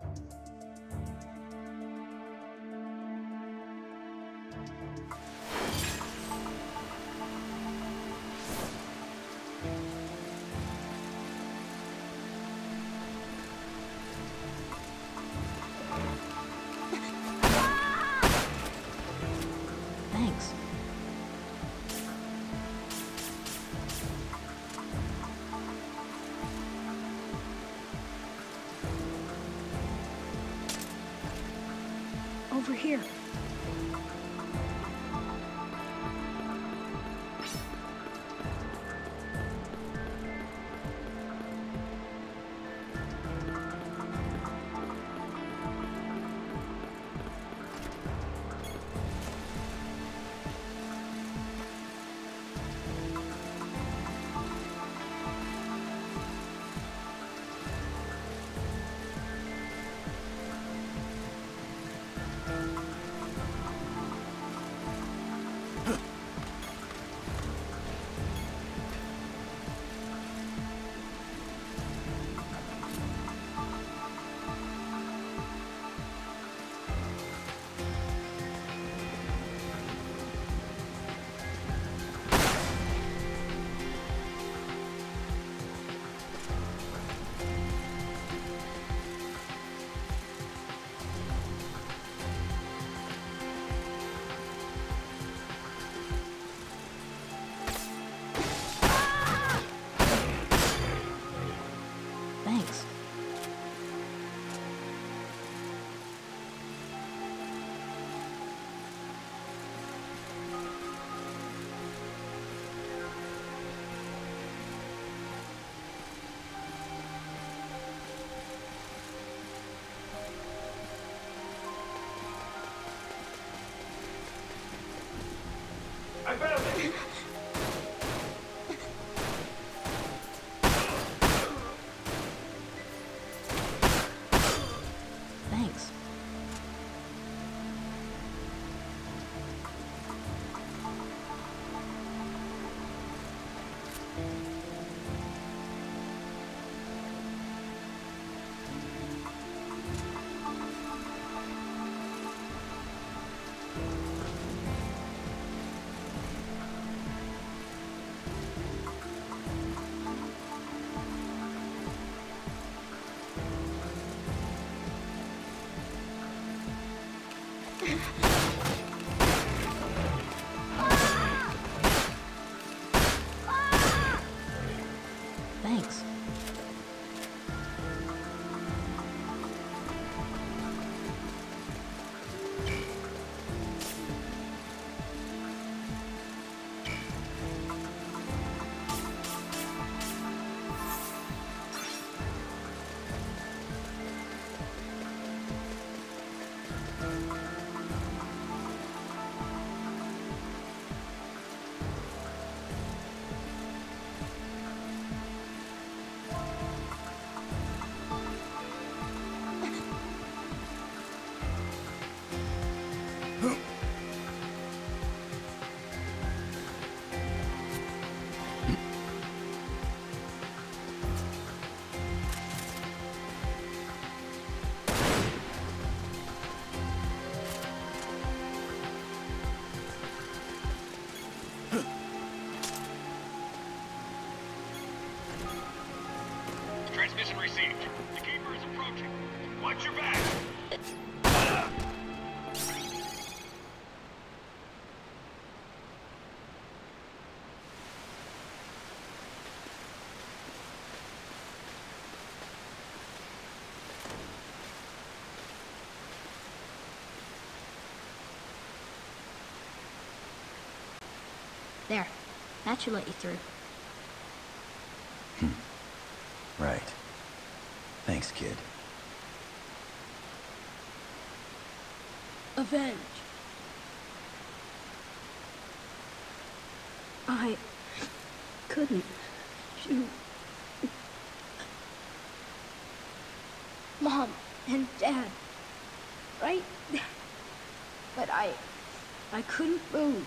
Thanks. Over here. Thanks. I found it! Thanks. Thanks. Transmission received. The Keeper is approaching. Watch your back! There. That should let you through. Right. Thanks, kid. Avenge. I couldn't shoot Mom and Dad, right? But I, I couldn't move.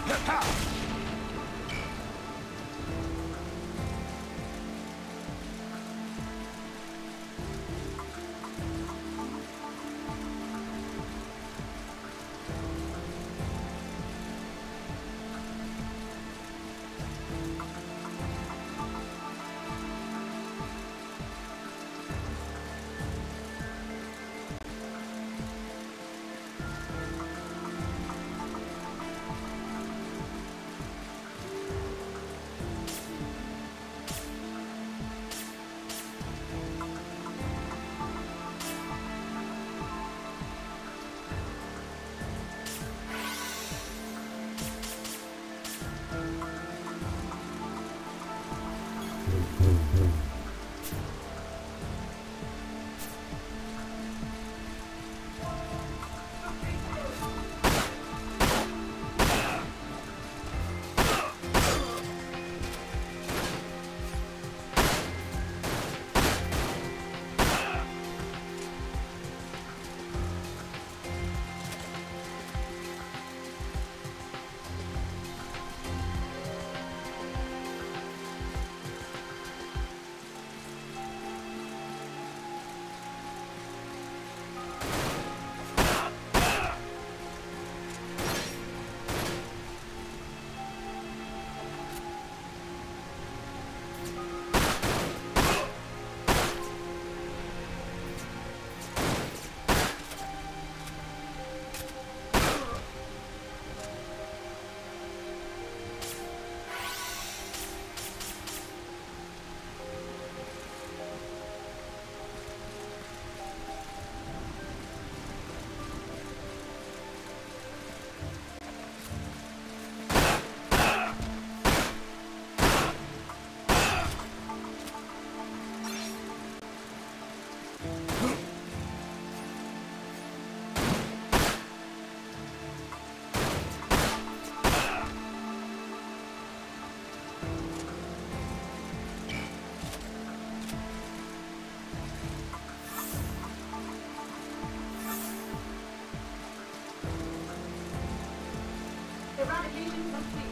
Eradication complete.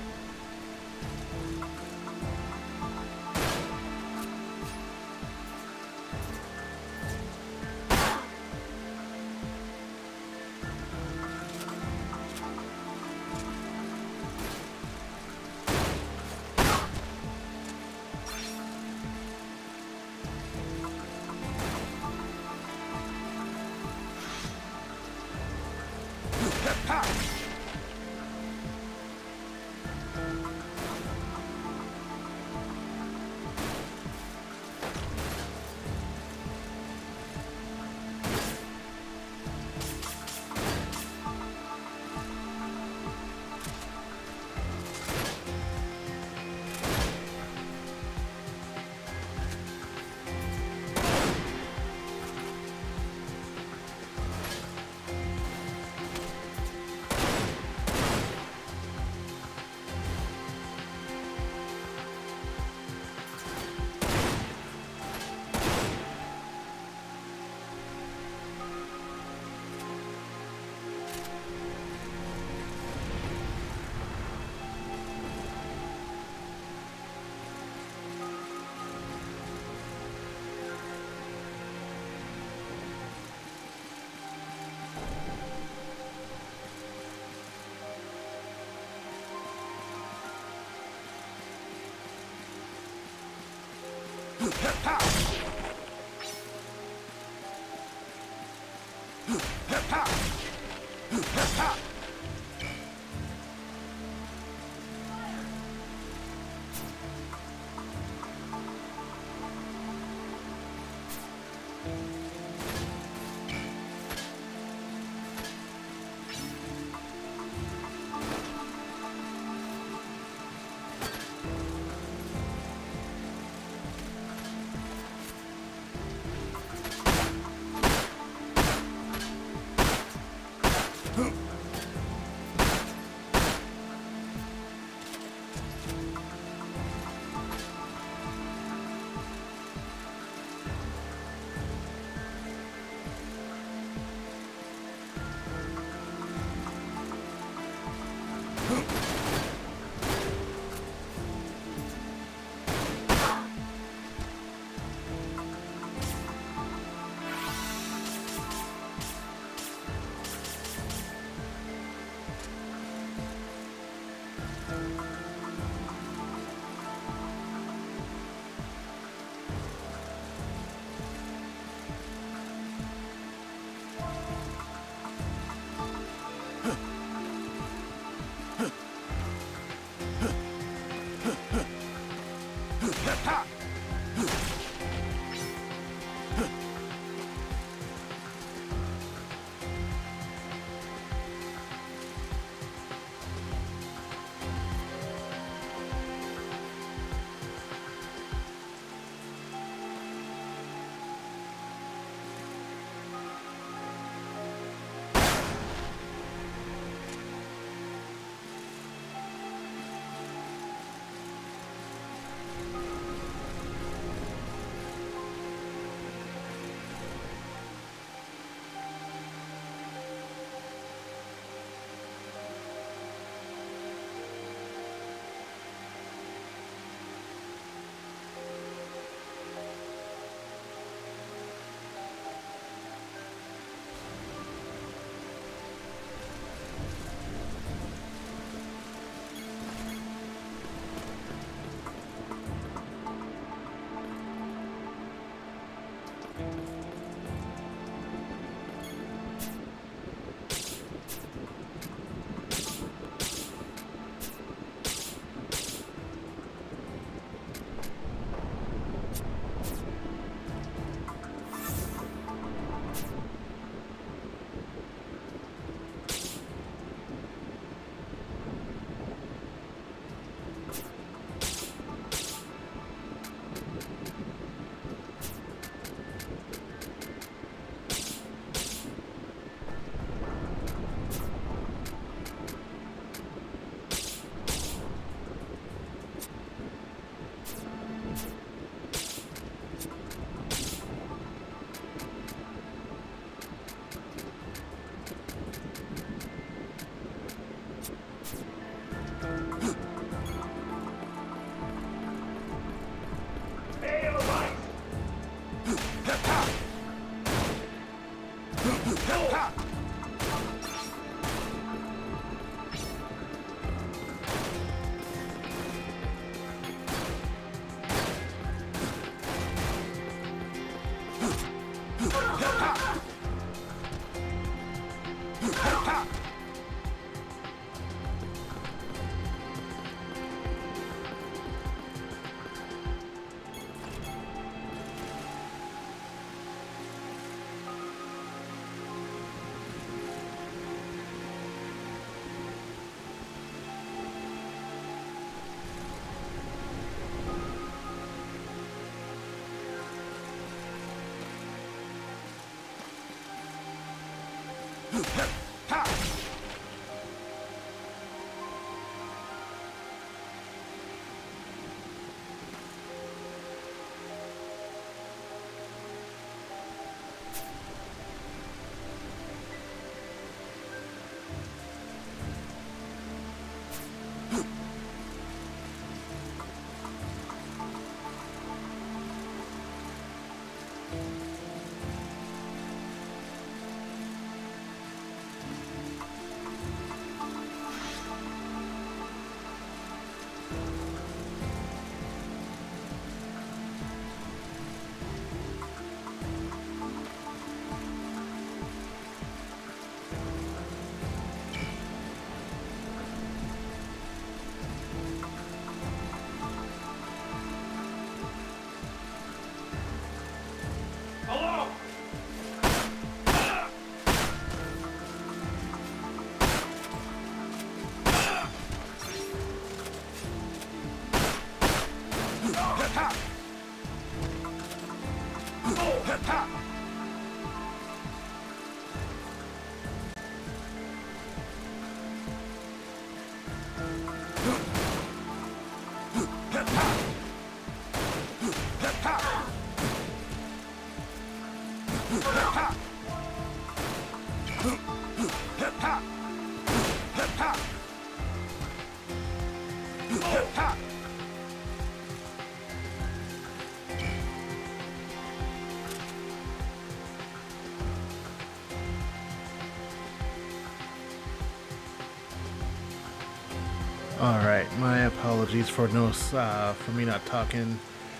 Alright, my apologies for no uh, for me not talking.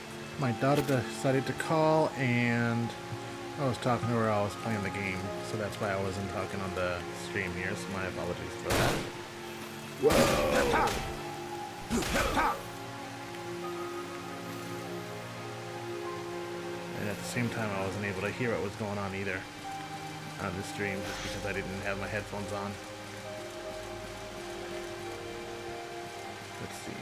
My daughter decided to call and I was talking to her while I was playing the game, so that's why I wasn't talking on the stream here, so my apologies for that. Whoa! And at the same time, I wasn't able to hear what was going on either on the stream, just because I didn't have my headphones on. Let's see.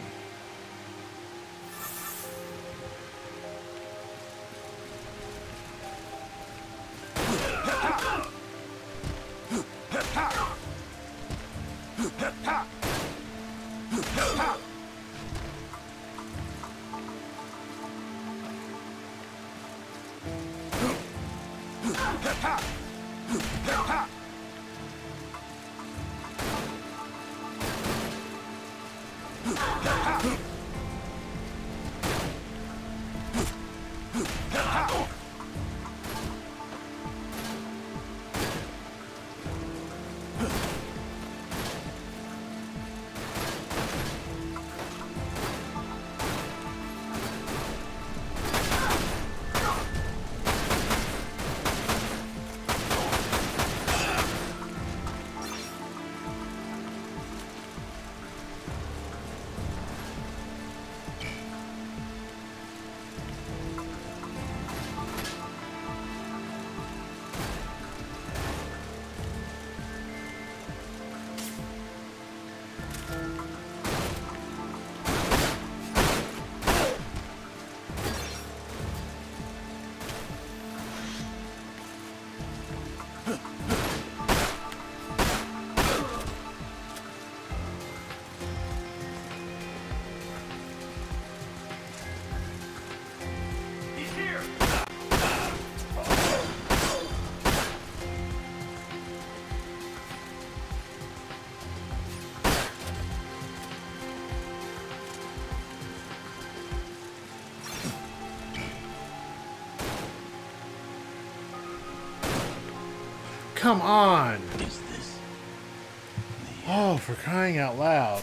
Come on! Is this? Oh, for crying out loud.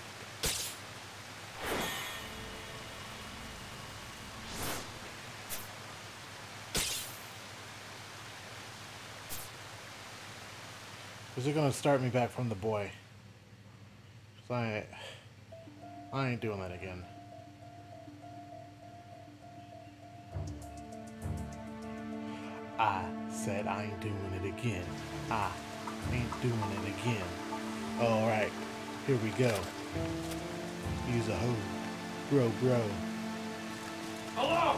Is it gonna start me back from the boy? 'Cause I, I ain't doing that again. I said I ain't doing it again. I ain't doing it again. Alright, here we go. Use a hoe. Bro, bro. Hello!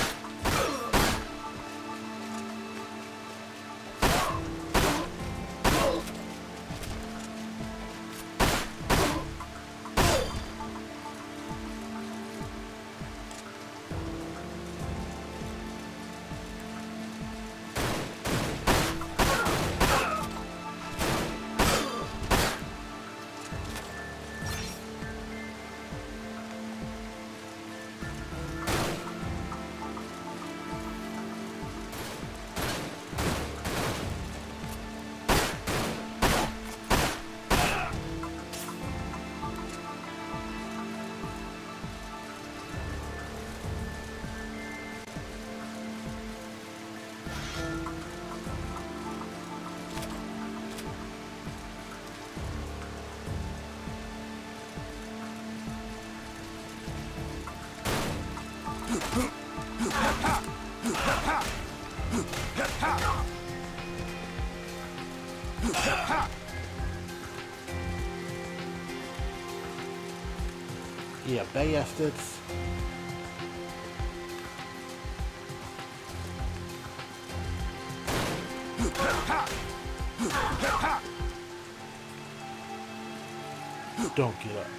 Yeah, bastards. Don't get up.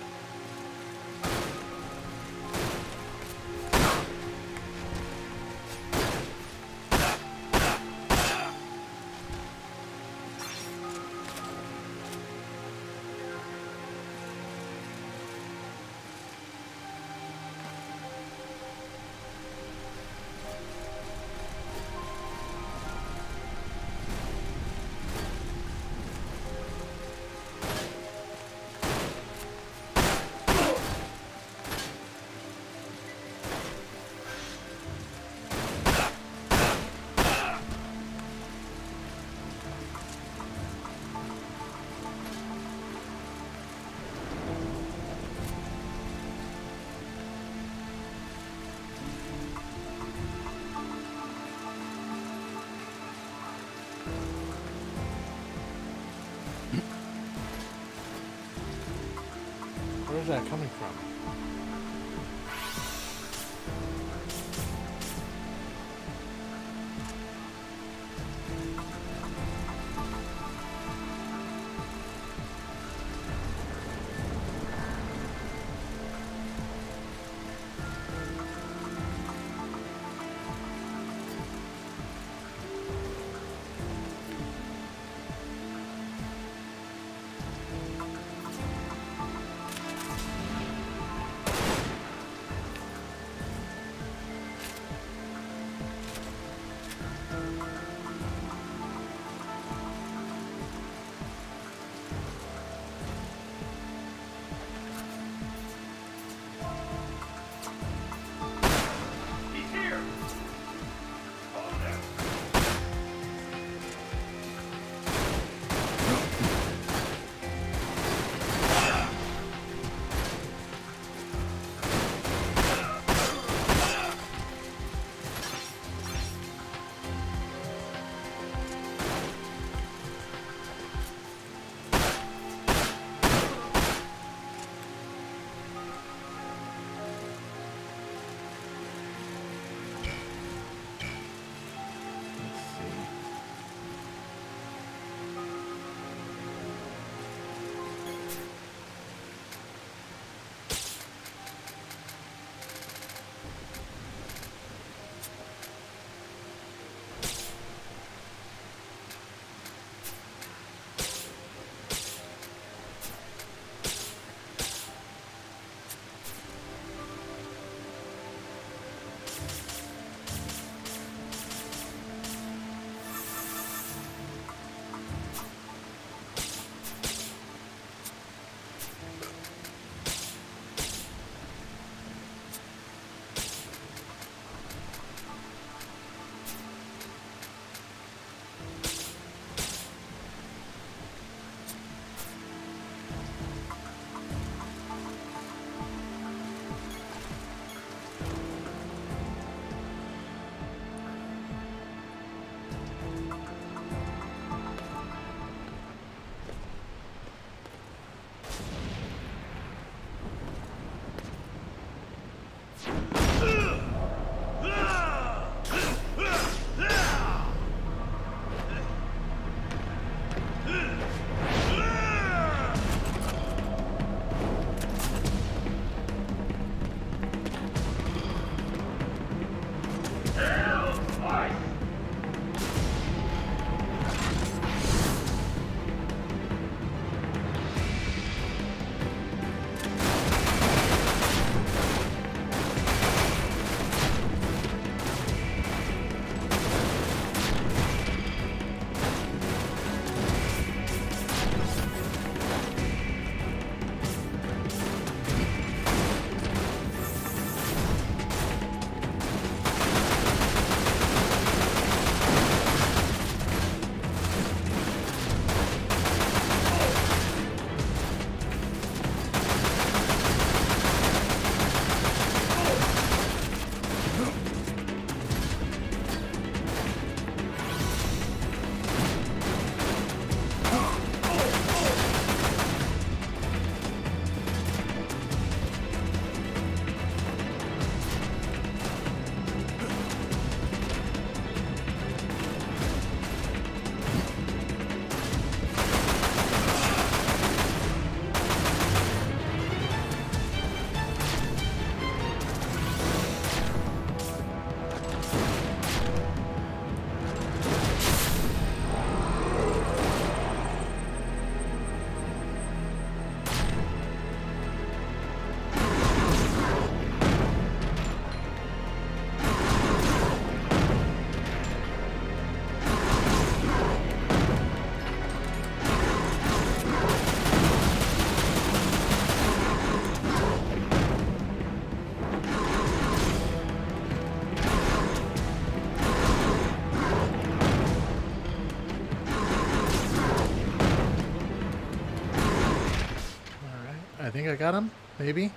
Where's that coming from? I think I got him, maybe.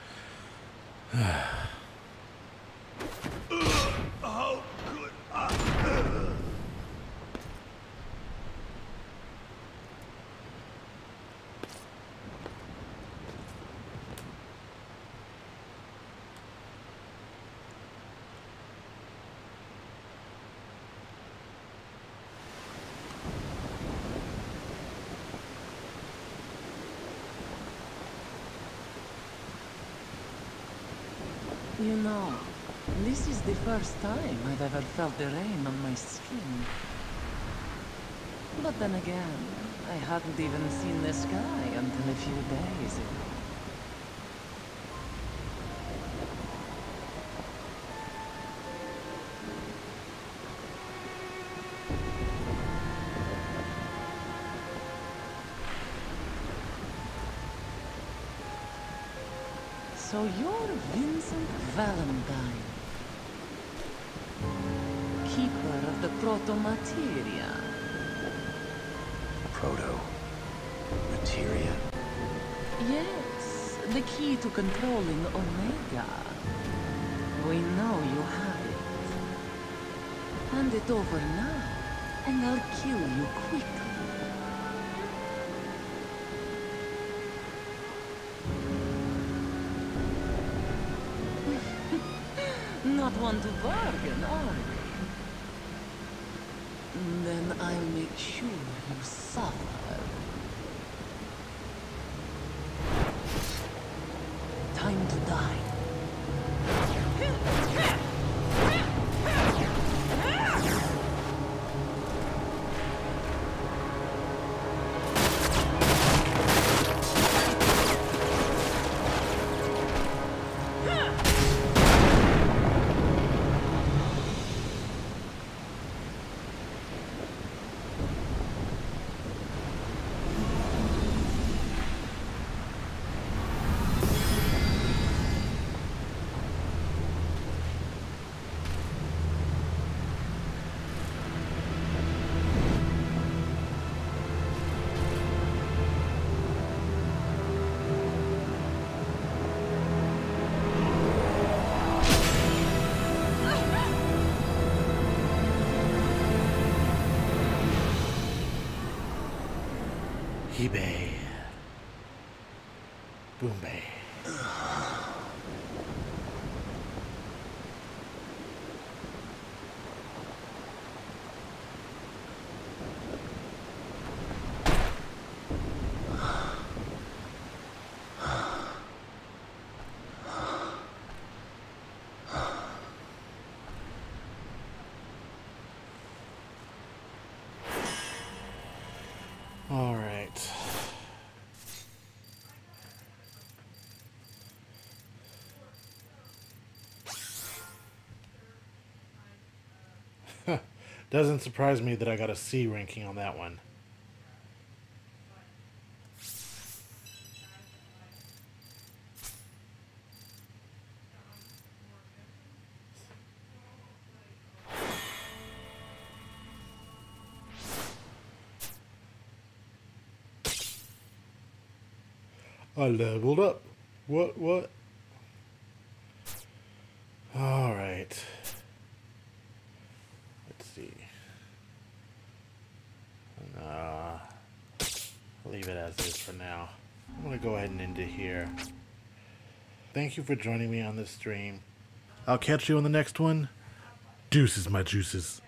Oh, good. Uh, You know, this is the first time I've ever felt the rain on my skin. But then again, I hadn't even seen the sky until a few days ago. So you're Vincent Valentine, keeper of the proto-materia. Proto-materia? Yes, the key to controlling Omega. We know you have it. Hand it over now, and I'll kill you quickly. Not one to bargain, are we? Then I'll make sure you suffer. Time to die. eBay. Boom bay. All right. Doesn't surprise me that I got a C ranking on that one. I leveled up. What, what? All right. Let's see. Uh, leave it as is for now. I'm going to go ahead and end it here. Thank you for joining me on this stream. I'll catch you on the next one. Deuces, my juices.